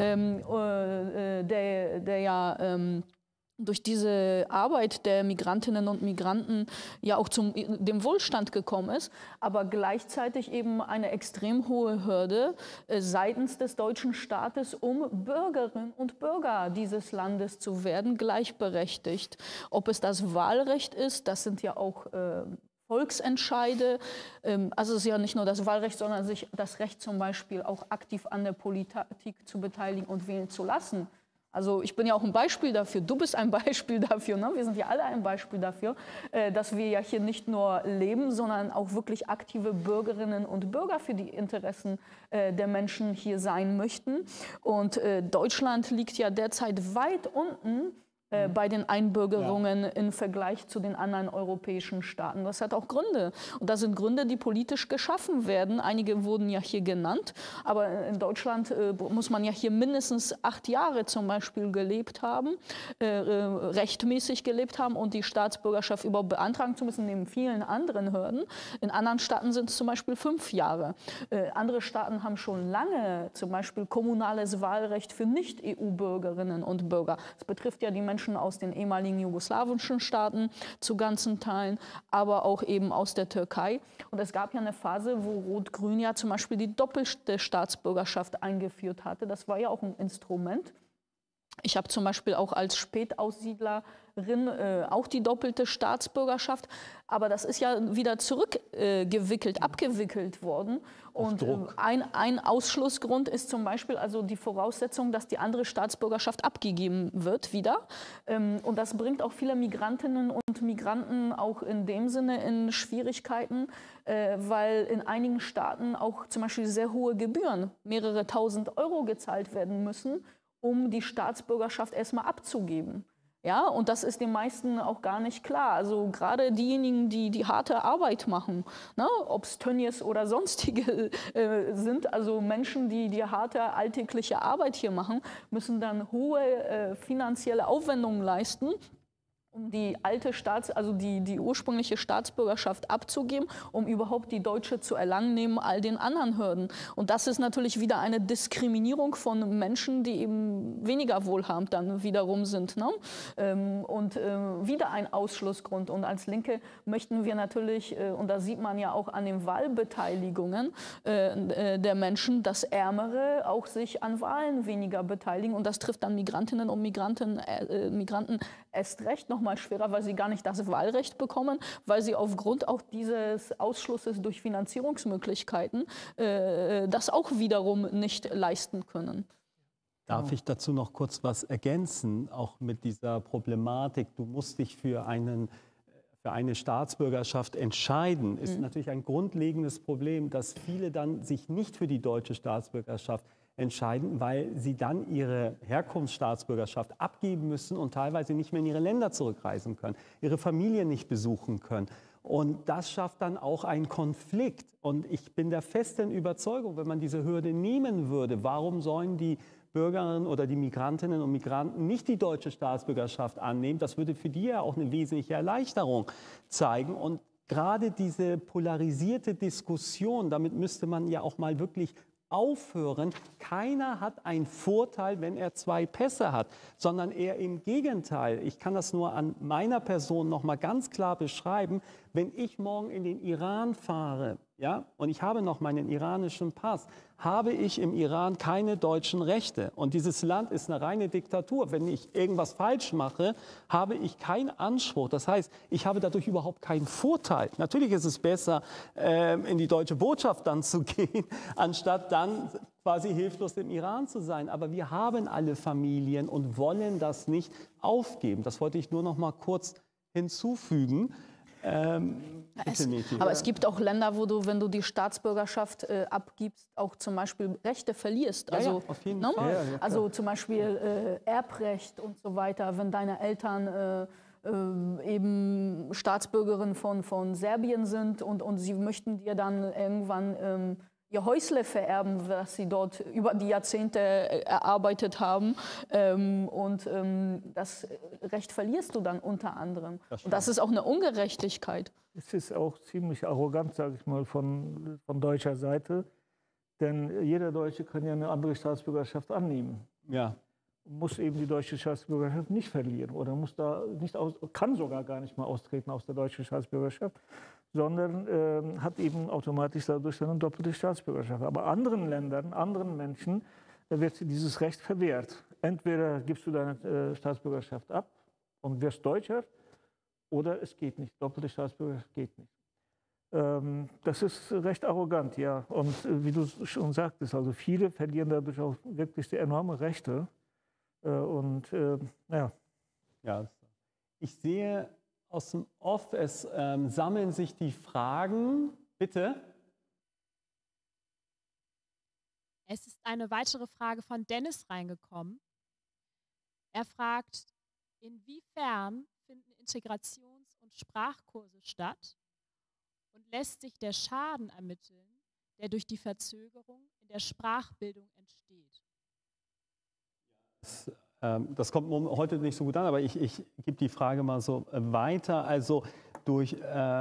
der ja durch diese Arbeit der Migrantinnen und Migranten ja auch dem Wohlstand gekommen ist, aber gleichzeitig eben eine extrem hohe Hürde seitens des deutschen Staates, um Bürgerinnen und Bürger dieses Landes zu werden, gleichberechtigt. Ob es das Wahlrecht ist, das sind ja auch Volksentscheide. Also es ist ja nicht nur das Wahlrecht, sondern sich das Recht zum Beispiel auch aktiv an der Politik zu beteiligen und wählen zu lassen. Also ich bin ja auch ein Beispiel dafür, du bist ein Beispiel dafür, ne? Wir sind ja alle ein Beispiel dafür, dass wir ja hier nicht nur leben, sondern auch wirklich aktive Bürgerinnen und Bürger für die Interessen der Menschen hier sein möchten. Und Deutschland liegt ja derzeit weit unten bei den Einbürgerungen im Vergleich zu den anderen europäischen Staaten. Das hat auch Gründe. Und das sind Gründe, die politisch geschaffen werden. Einige wurden ja hier genannt. Aber in Deutschland muss man ja hier mindestens 8 Jahre zum Beispiel gelebt haben, rechtmäßig gelebt haben und die Staatsbürgerschaft überhaupt beantragen zu müssen, neben vielen anderen Hürden. In anderen Staaten sind es zum Beispiel 5 Jahre. Andere Staaten haben schon lange zum Beispiel kommunales Wahlrecht für Nicht-EU-Bürgerinnen und Bürger. Das betrifft ja die Menschen Menschen aus den ehemaligen jugoslawischen Staaten zu ganzen Teilen, aber auch eben aus der Türkei. Und es gab ja eine Phase, wo Rot-Grün ja zum Beispiel die doppelte Staatsbürgerschaft eingeführt hatte. Das war ja auch ein Instrument. Ich habe zum Beispiel auch als Spätaussiedlerin auch die doppelte Staatsbürgerschaft, aber das ist ja wieder abgewickelt worden. Und ein Ausschlussgrund ist zum Beispiel also die Voraussetzung, dass die andere Staatsbürgerschaft abgegeben wird wieder. Und das bringt auch viele Migrantinnen und Migranten auch in dem Sinne in Schwierigkeiten, weil in einigen Staaten auch zum Beispiel sehr hohe Gebühren, mehrere tausend Euro gezahlt werden müssen, um die Staatsbürgerschaft erstmal abzugeben. Ja, und das ist den meisten auch gar nicht klar. Also gerade diejenigen, die die harte Arbeit machen, ne, ob es Tönnies oder sonstige sind, also Menschen, die die harte alltägliche Arbeit hier machen, müssen dann hohe finanzielle Aufwendungen leisten, um die alte die ursprüngliche Staatsbürgerschaft abzugeben, um überhaupt die deutsche zu erlangen, neben all den anderen Hürden. Und das ist natürlich wieder eine Diskriminierung von Menschen, die eben weniger wohlhabend dann wiederum sind. Ne? Und wieder ein Ausschlussgrund. Und als Linke möchten wir natürlich, und das sieht man ja auch an den Wahlbeteiligungen der Menschen, dass Ärmere auch sich an Wahlen weniger beteiligen. Und das trifft dann Migrantinnen und Migranten erst recht noch mal schwerer, weil sie gar nicht das Wahlrecht bekommen, weil sie aufgrund auch dieses Ausschlusses durch Finanzierungsmöglichkeiten das auch wiederum nicht leisten können. Darf ich dazu noch kurz was ergänzen, auch mit dieser Problematik? Du musst dich für eine Staatsbürgerschaft entscheiden, ist natürlich ein grundlegendes Problem, dass viele dann sich nicht für die deutsche Staatsbürgerschaft entscheiden, weil sie dann ihre Herkunftsstaatsbürgerschaft abgeben müssen und teilweise nicht mehr in ihre Länder zurückreisen können, ihre Familie nicht besuchen können. Und das schafft dann auch einen Konflikt. Und ich bin der festen Überzeugung, wenn man diese Hürde nehmen würde, warum sollen die Bürgerinnen oder die Migrantinnen und Migranten nicht die deutsche Staatsbürgerschaft annehmen? Das würde für die ja auch eine wesentliche Erleichterung zeigen. Und gerade diese polarisierte Diskussion, damit müsste man ja auch mal wirklich aufhören. Keiner hat einen Vorteil, wenn er 2 Pässe hat, sondern eher im Gegenteil. Ich kann das nur an meiner Person noch mal ganz klar beschreiben. Wenn ich morgen in den Iran fahre, ja, und ich habe noch meinen iranischen Pass, habe ich im Iran keine deutschen Rechte. Und dieses Land ist eine reine Diktatur. Wenn ich irgendwas falsch mache, habe ich keinen Anspruch. Das heißt, ich habe dadurch überhaupt keinen Vorteil. Natürlich ist es besser, in die deutsche Botschaft dann zu gehen, anstatt dann quasi hilflos im Iran zu sein. Aber wir haben alle Familien und wollen das nicht aufgeben. Das wollte ich nur noch mal kurz hinzufügen. Aber es gibt auch Länder, wo du, wenn du die Staatsbürgerschaft abgibst, auch zum Beispiel Rechte verlierst. Also, ja, auf jeden Fall. Ja, also zum Beispiel Erbrecht und so weiter, wenn deine Eltern eben Staatsbürgerin von Serbien sind und sie möchten dir dann irgendwann ihr Häusle vererben, was sie dort über die Jahrzehnte erarbeitet haben. Das Recht verlierst du dann unter anderem. Und das ist auch eine Ungerechtigkeit. Es ist auch ziemlich arrogant, sage ich mal, von deutscher Seite. Denn jeder Deutsche kann ja eine andere Staatsbürgerschaft annehmen. Ja. Muss eben die deutsche Staatsbürgerschaft nicht verlieren oder kann sogar gar nicht mal austreten aus der deutschen Staatsbürgerschaft, sondern hat eben automatisch dadurch eine doppelte Staatsbürgerschaft. Aber anderen Ländern, anderen Menschen, da wird dieses Recht verwehrt. Entweder gibst du deine Staatsbürgerschaft ab und wirst Deutscher, oder es geht nicht. Doppelte Staatsbürgerschaft geht nicht. Das ist recht arrogant, ja. Und wie du schon sagtest, also viele verlieren dadurch auch wirklich enorme Rechte. Ja. Ich sehe aus dem Off, es sammeln sich die Fragen. Bitte. Es ist eine weitere Frage von Dennis reingekommen. Er fragt, inwiefern finden Integrations- und Sprachkurse statt und lässt sich der Schaden ermitteln, der durch die Verzögerung in der Sprachbildung entsteht? Das kommt heute nicht so gut an, aber ich gebe die Frage mal so weiter. Also durch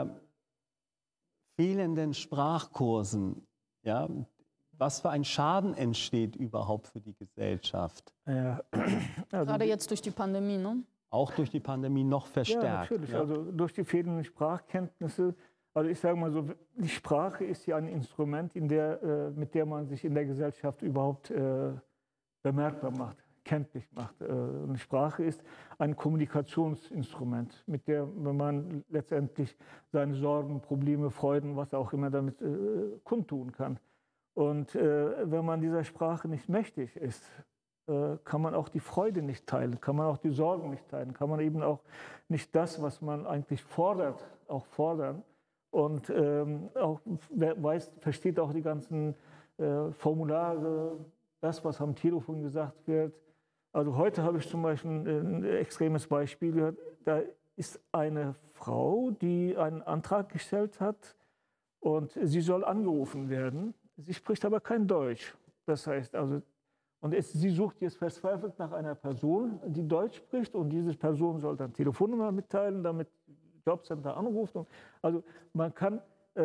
fehlenden Sprachkursen, ja, was für ein Schaden entsteht überhaupt für die Gesellschaft? Ja. Gerade jetzt durch die Pandemie, ne? auch durch die Pandemie noch verstärkt. Ja, natürlich. Ja? Also durch die fehlenden Sprachkenntnisse. Also ich sage mal so, die Sprache ist ja ein Instrument, mit der man sich in der Gesellschaft überhaupt bemerkbar macht, kenntlich macht. Eine Sprache ist ein Kommunikationsinstrument, mit dem man letztendlich seine Sorgen, Probleme, Freuden, was auch immer damit kundtun kann. Und wenn man dieser Sprache nicht mächtig ist, kann man auch die Freude nicht teilen, kann man auch die Sorgen nicht teilen, kann man eben auch nicht das, was man eigentlich fordert, auch fordern. Und auch versteht auch die ganzen Formulare, das, was am Telefon gesagt wird. Also heute habe ich zum Beispiel ein extremes Beispiel gehört. Da ist eine Frau, die einen Antrag gestellt hat und sie soll angerufen werden. Sie spricht aber kein Deutsch. Das heißt also, sie sucht jetzt verzweifelt nach einer Person, die Deutsch spricht, und diese Person soll dann Telefonnummer mitteilen, damit Jobcenter anruft. Also man kann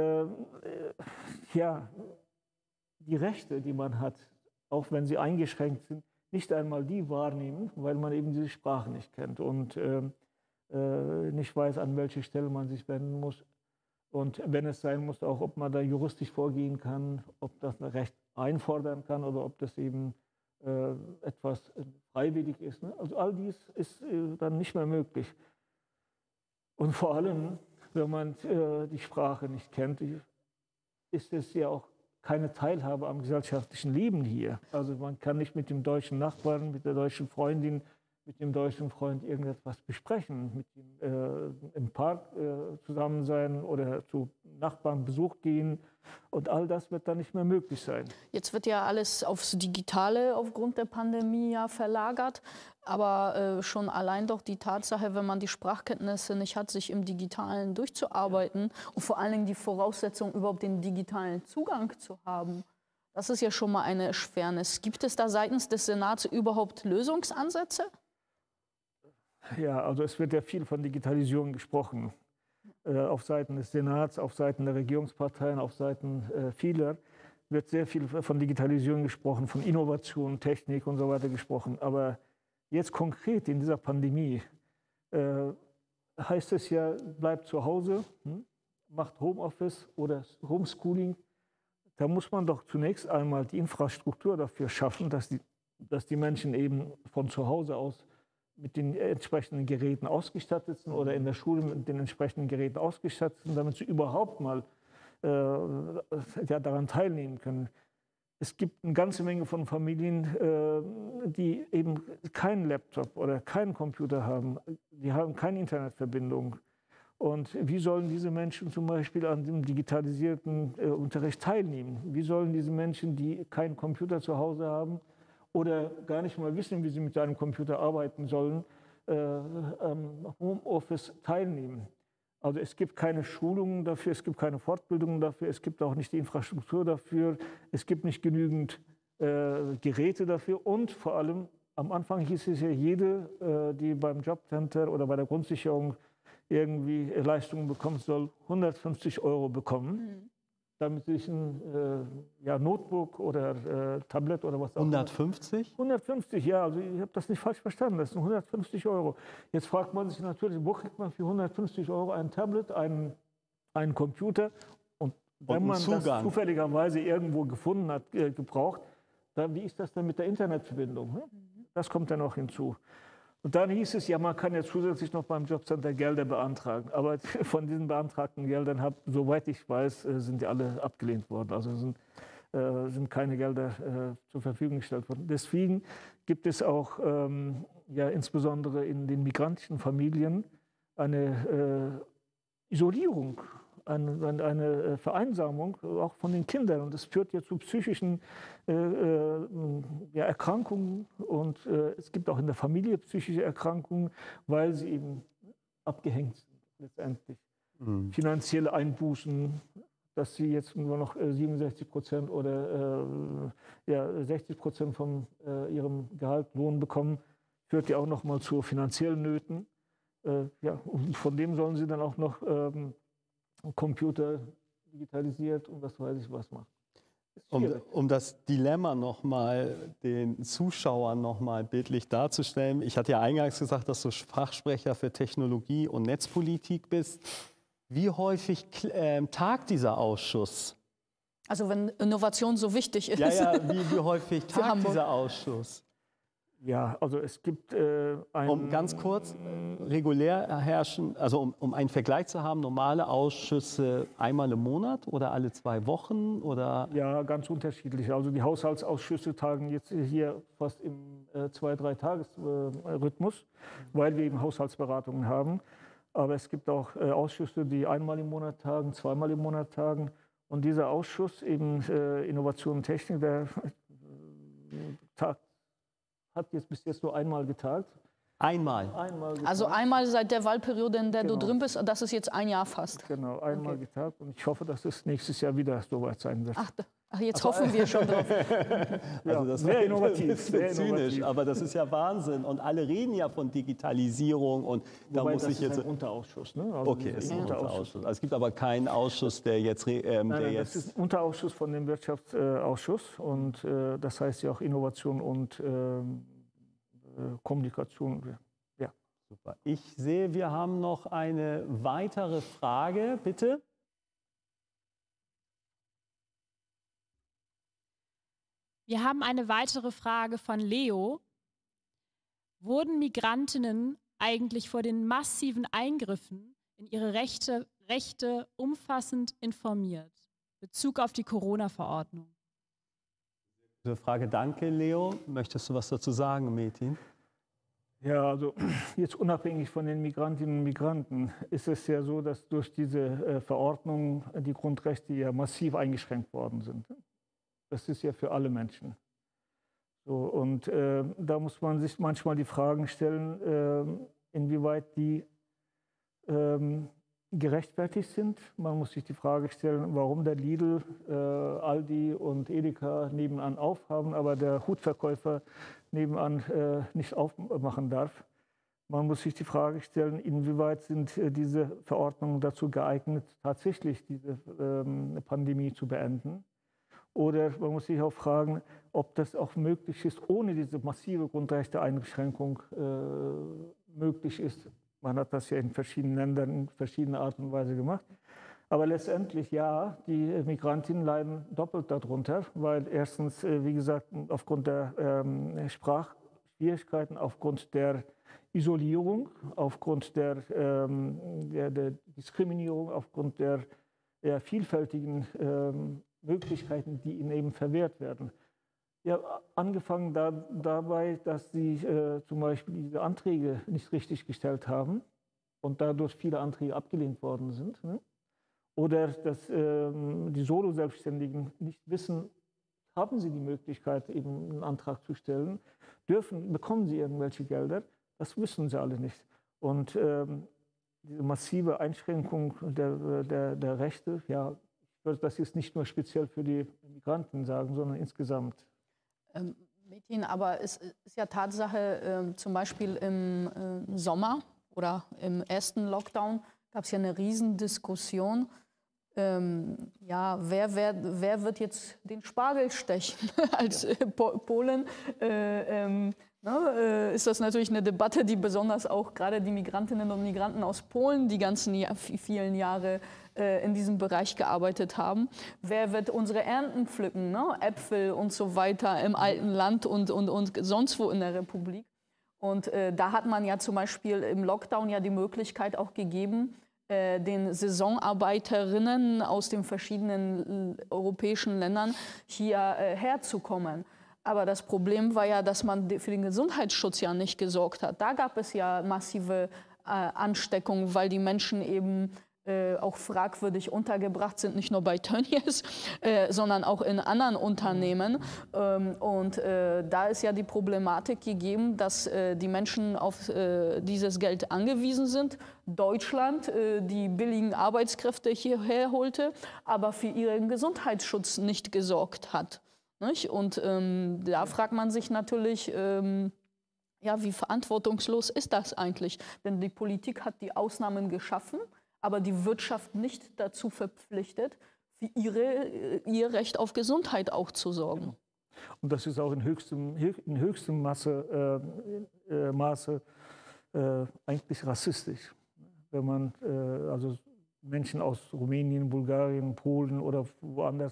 ja, die Rechte, die man hat, auch wenn sie eingeschränkt sind, nicht einmal die wahrnehmen, weil man eben diese Sprache nicht kennt und nicht weiß, an welche Stelle man sich wenden muss. Und wenn es sein muss, auch ob man da juristisch vorgehen kann, ob das ein Recht einfordern kann oder ob das eben etwas freiwillig ist. Ne? Also all dies ist dann nicht mehr möglich. Und vor allem, wenn man die Sprache nicht kennt, ist es ja auch keine Teilhabe am gesellschaftlichen Leben hier. Also man kann nicht mit dem deutschen Nachbarn, mit der deutschen Freundin, mit dem deutschen Freund irgendetwas besprechen, mit ihm im Park zusammen sein oder zu Nachbarn Besuch gehen. Und all das wird dann nicht mehr möglich sein. Jetzt wird ja alles aufs Digitale aufgrund der Pandemie ja verlagert. Aber schon allein doch die Tatsache, wenn man die Sprachkenntnisse nicht hat, sich im Digitalen durchzuarbeiten und vor allen Dingen die Voraussetzung, überhaupt den digitalen Zugang zu haben, das ist ja schon mal eine Erschwernis. Gibt es da seitens des Senats überhaupt Lösungsansätze? Ja, also es wird ja viel von Digitalisierung gesprochen. Auf Seiten des Senats, auf Seiten der Regierungsparteien, auf Seiten vieler wird sehr viel von Digitalisierung gesprochen, von Innovation, Technik und so weiter gesprochen. Aber jetzt konkret in dieser Pandemie heißt es ja, bleibt zu Hause, macht Homeoffice oder Homeschooling. Da muss man doch zunächst einmal die Infrastruktur dafür schaffen, dass die Menschen eben von zu Hause aus mit den entsprechenden Geräten ausgestattet sind oder in der Schule mit den entsprechenden Geräten ausgestattet sind, damit sie überhaupt mal daran teilnehmen können. Es gibt eine ganze Menge von Familien, die eben keinen Laptop oder keinen Computer haben. Die haben keine Internetverbindung. Und wie sollen diese Menschen zum Beispiel an dem digitalisierten Unterricht teilnehmen? Wie sollen diese Menschen, die keinen Computer zu Hause haben oder gar nicht mal wissen, wie sie mit einem Computer arbeiten sollen, am Homeoffice teilnehmen? Also es gibt keine Schulungen dafür, es gibt keine Fortbildungen dafür, es gibt auch nicht die Infrastruktur dafür, es gibt nicht genügend Geräte dafür und vor allem am Anfang hieß es ja, jede, die beim Jobcenter oder bei der Grundsicherung irgendwie Leistungen bekommen soll, 150 € bekommen, damit sich ein Notebook oder Tablet oder was auch immer. 150? 150, ja, also ich habe das nicht falsch verstanden, das sind 150 €. Jetzt fragt man sich natürlich, wo kriegt man für 150 € ein Tablet, einen Computer und wenn man das zufälligerweise irgendwo gefunden hat, gebraucht, dann wie ist das denn mit der Internetverbindung? Ne? Das kommt dann auch hinzu. Und dann hieß es, ja, man kann ja zusätzlich noch beim Jobcenter Gelder beantragen. Aber von diesen beantragten Geldern, soweit ich weiß, sind die alle abgelehnt worden. Also sind keine Gelder zur Verfügung gestellt worden. Deswegen gibt es auch insbesondere in den migrantischen Familien eine Isolierung, eine Vereinsamung auch von den Kindern. Und das führt ja zu psychischen Erkrankungen. Und es gibt auch in der Familie psychische Erkrankungen, weil sie eben abgehängt sind letztendlich. Finanzielle Einbußen, dass sie jetzt nur noch 67% oder 60% von ihrem Gehalt Lohn bekommen, führt ja auch noch mal zu finanziellen Nöten. Und von dem sollen sie dann auch noch Computer digitalisiert und was weiß ich was macht. Um das Dilemma nochmal den Zuschauern nochmal bildlich darzustellen. Ich hatte ja eingangs gesagt, dass du Fachsprecher für Technologie und Netzpolitik bist. Wie häufig tagt dieser Ausschuss? Also wenn Innovation so wichtig ist. Ja, wie häufig tagt dieser Ausschuss? Ja, also es gibt ganz kurz, regulär herrschen, also um einen Vergleich zu haben, normale Ausschüsse einmal im Monat oder alle 2 Wochen? Oder? Ja, ganz unterschiedlich. Also die Haushaltsausschüsse tagen jetzt hier fast im 2-3 Tagesrhythmus, weil wir eben Haushaltsberatungen haben. Aber es gibt auch Ausschüsse, die einmal im Monat tagen, zweimal im Monat tagen. Und dieser Ausschuss, eben Innovation und Technik, der hat jetzt bis jetzt nur einmal getagt. Einmal getagt. Also einmal seit der Wahlperiode, in der du drin bist, das ist jetzt ein Jahr fast. Genau, einmal getagt. Und ich hoffe, dass es nächstes Jahr wieder so weit sein wird. Ach jetzt hoffen wir schon drauf. Also das sehr innovativ. Das ist zynisch, aber das ist ja Wahnsinn. Und alle reden ja von Digitalisierung. Und da Wobei, muss das ich jetzt. ist ein Unterausschuss. Ne? Also okay, es ist ein Unterausschuss. Also es gibt aber keinen Ausschuss, der jetzt. Das ist ein Unterausschuss von dem Wirtschaftsausschuss. Und das heißt ja auch Innovation und Kommunikation. Ja. Super. Ich sehe, wir haben noch eine weitere Frage. Bitte. Wir haben eine weitere Frage von Leo. Wurden Migrantinnen eigentlich vor den massiven Eingriffen in ihre Rechte umfassend informiert? Bezug auf die Corona-Verordnung. Diese Frage, danke Leo. Möchtest du was dazu sagen, Metin? Ja, also jetzt unabhängig von den Migrantinnen und Migranten ist es ja so, dass durch diese Verordnung die Grundrechte ja massiv eingeschränkt worden sind. Das ist ja für alle Menschen. So, und da muss man sich manchmal die Fragen stellen, inwieweit die gerechtfertigt sind. Man muss sich die Frage stellen, warum der Lidl, Aldi und Edeka nebenan aufhaben, aber der Hutverkäufer nebenan nicht aufmachen darf. Man muss sich die Frage stellen, inwieweit sind diese Verordnungen dazu geeignet, tatsächlich diese Pandemie zu beenden. Oder man muss sich auch fragen, ob das auch möglich ist, ohne diese massive Grundrechteeinschränkung möglich ist. Man hat das ja in verschiedenen Ländern in verschiedener Art und Weise gemacht. Aber letztendlich ja, die Migrantinnen leiden doppelt darunter, weil erstens, wie gesagt, aufgrund der Sprachschwierigkeiten, aufgrund der Isolierung, aufgrund der Diskriminierung, aufgrund der vielfältigen Möglichkeiten, die ihnen eben verwehrt werden. Ja, angefangen dabei, dass sie zum Beispiel diese Anträge nicht richtig gestellt haben und dadurch viele Anträge abgelehnt worden sind. Ne? Oder dass die Solo-Selbstständigen nicht wissen, haben sie die Möglichkeit, eben einen Antrag zu stellen, bekommen sie irgendwelche Gelder, das wissen sie alle nicht. Und diese massive Einschränkung der Rechte, ja, ich würde das jetzt nicht nur speziell für die Migranten sagen, sondern insgesamt. Metin, aber es ist ja Tatsache, zum Beispiel im Sommer oder im ersten Lockdown gab es ja eine Riesendiskussion. Ja, wer wird jetzt den Spargel stechen? Als Polen ist das natürlich eine Debatte, die besonders auch gerade die Migrantinnen und Migranten aus Polen die ganzen vielen Jahre in diesem Bereich gearbeitet haben. Wer wird unsere Ernten pflücken? Ne? Äpfel und so weiter im alten Land und sonst wo in der Republik. Und da hat man ja zum Beispiel im Lockdown ja die Möglichkeit auch gegeben, den Saisonarbeiterinnen aus den verschiedenen europäischen Ländern hierher zu kommen. Aber das Problem war ja, dass man für den Gesundheitsschutz ja nicht gesorgt hat. Da gab es ja massive Ansteckungen, weil die Menschen eben auch fragwürdig untergebracht sind, nicht nur bei Tönnies, sondern auch in anderen Unternehmen. Und da ist ja die Problematik gegeben, dass die Menschen auf dieses Geld angewiesen sind. Deutschland die billigen Arbeitskräfte hierher holte, aber für ihren Gesundheitsschutz nicht gesorgt hat. Nicht? Und da fragt man sich natürlich, ja, wie verantwortungslos ist das eigentlich? Denn die Politik hat die Ausnahmen geschaffen, aber die Wirtschaft nicht dazu verpflichtet, für ihr Recht auf Gesundheit auch zu sorgen. Und das ist auch in höchstem Maße eigentlich rassistisch. Wenn man also Menschen aus Rumänien, Bulgarien, Polen oder woanders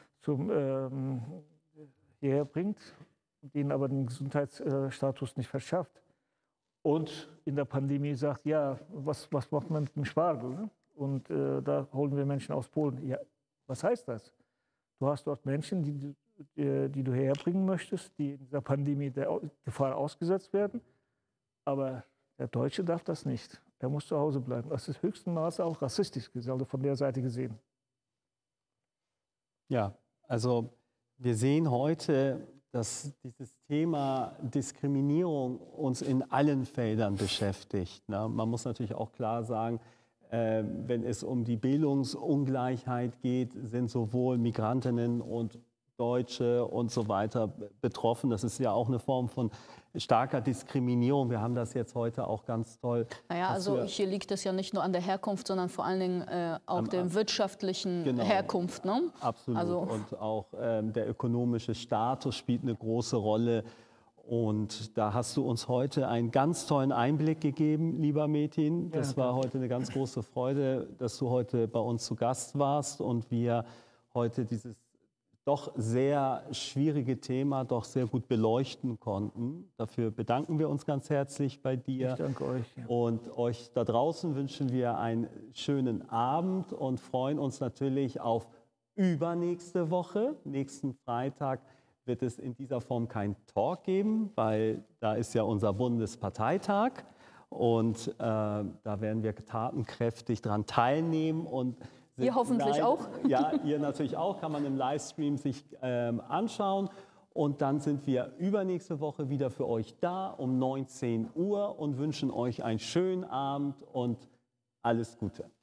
hierher bringt, denen aber den Gesundheitsstatus nicht verschafft. Und in der Pandemie sagt, ja, was macht man mit dem Spargel? Ne? Und da holen wir Menschen aus Polen. Ja, was heißt das? Du hast dort Menschen, die du herbringen möchtest, die in dieser Pandemie der Gefahr ausgesetzt werden. Aber der Deutsche darf das nicht. Der muss zu Hause bleiben. Das ist höchstem Maße auch rassistisch, also von der Seite gesehen. Ja, also wir sehen heute, dass dieses Thema Diskriminierung uns in allen Feldern beschäftigt. Ne? Man muss natürlich auch klar sagen, wenn es um die Bildungsungleichheit geht, sind sowohl Migrantinnen und Deutsche und so weiter betroffen. Das ist ja auch eine Form von starker Diskriminierung. Wir haben das jetzt heute auch ganz toll. Naja, also hier liegt es ja nicht nur an der Herkunft, sondern vor allen Dingen auch der wirtschaftlichen Herkunft. Ne? Absolut. Also, und auch der ökonomische Status spielt eine große Rolle. Und da hast du uns heute einen ganz tollen Einblick gegeben, lieber Metin. Das war heute eine ganz große Freude, dass du heute bei uns zu Gast warst und wir heute dieses doch sehr schwierige Thema doch sehr gut beleuchten konnten. Dafür bedanken wir uns ganz herzlich bei dir. Ich danke euch. Ja. Und euch da draußen wünschen wir einen schönen Abend und freuen uns natürlich auf übernächste Woche. Nächsten Freitag wird es in dieser Form keinen Talk geben, weil da ist ja unser Bundesparteitag. Und da werden wir tatenkräftig daran teilnehmen und ihr hoffentlich auch? Ja, ihr natürlich auch, kann man im Livestream sich anschauen. Und dann sind wir übernächste Woche wieder für euch da um 19 Uhr und wünschen euch einen schönen Abend und alles Gute.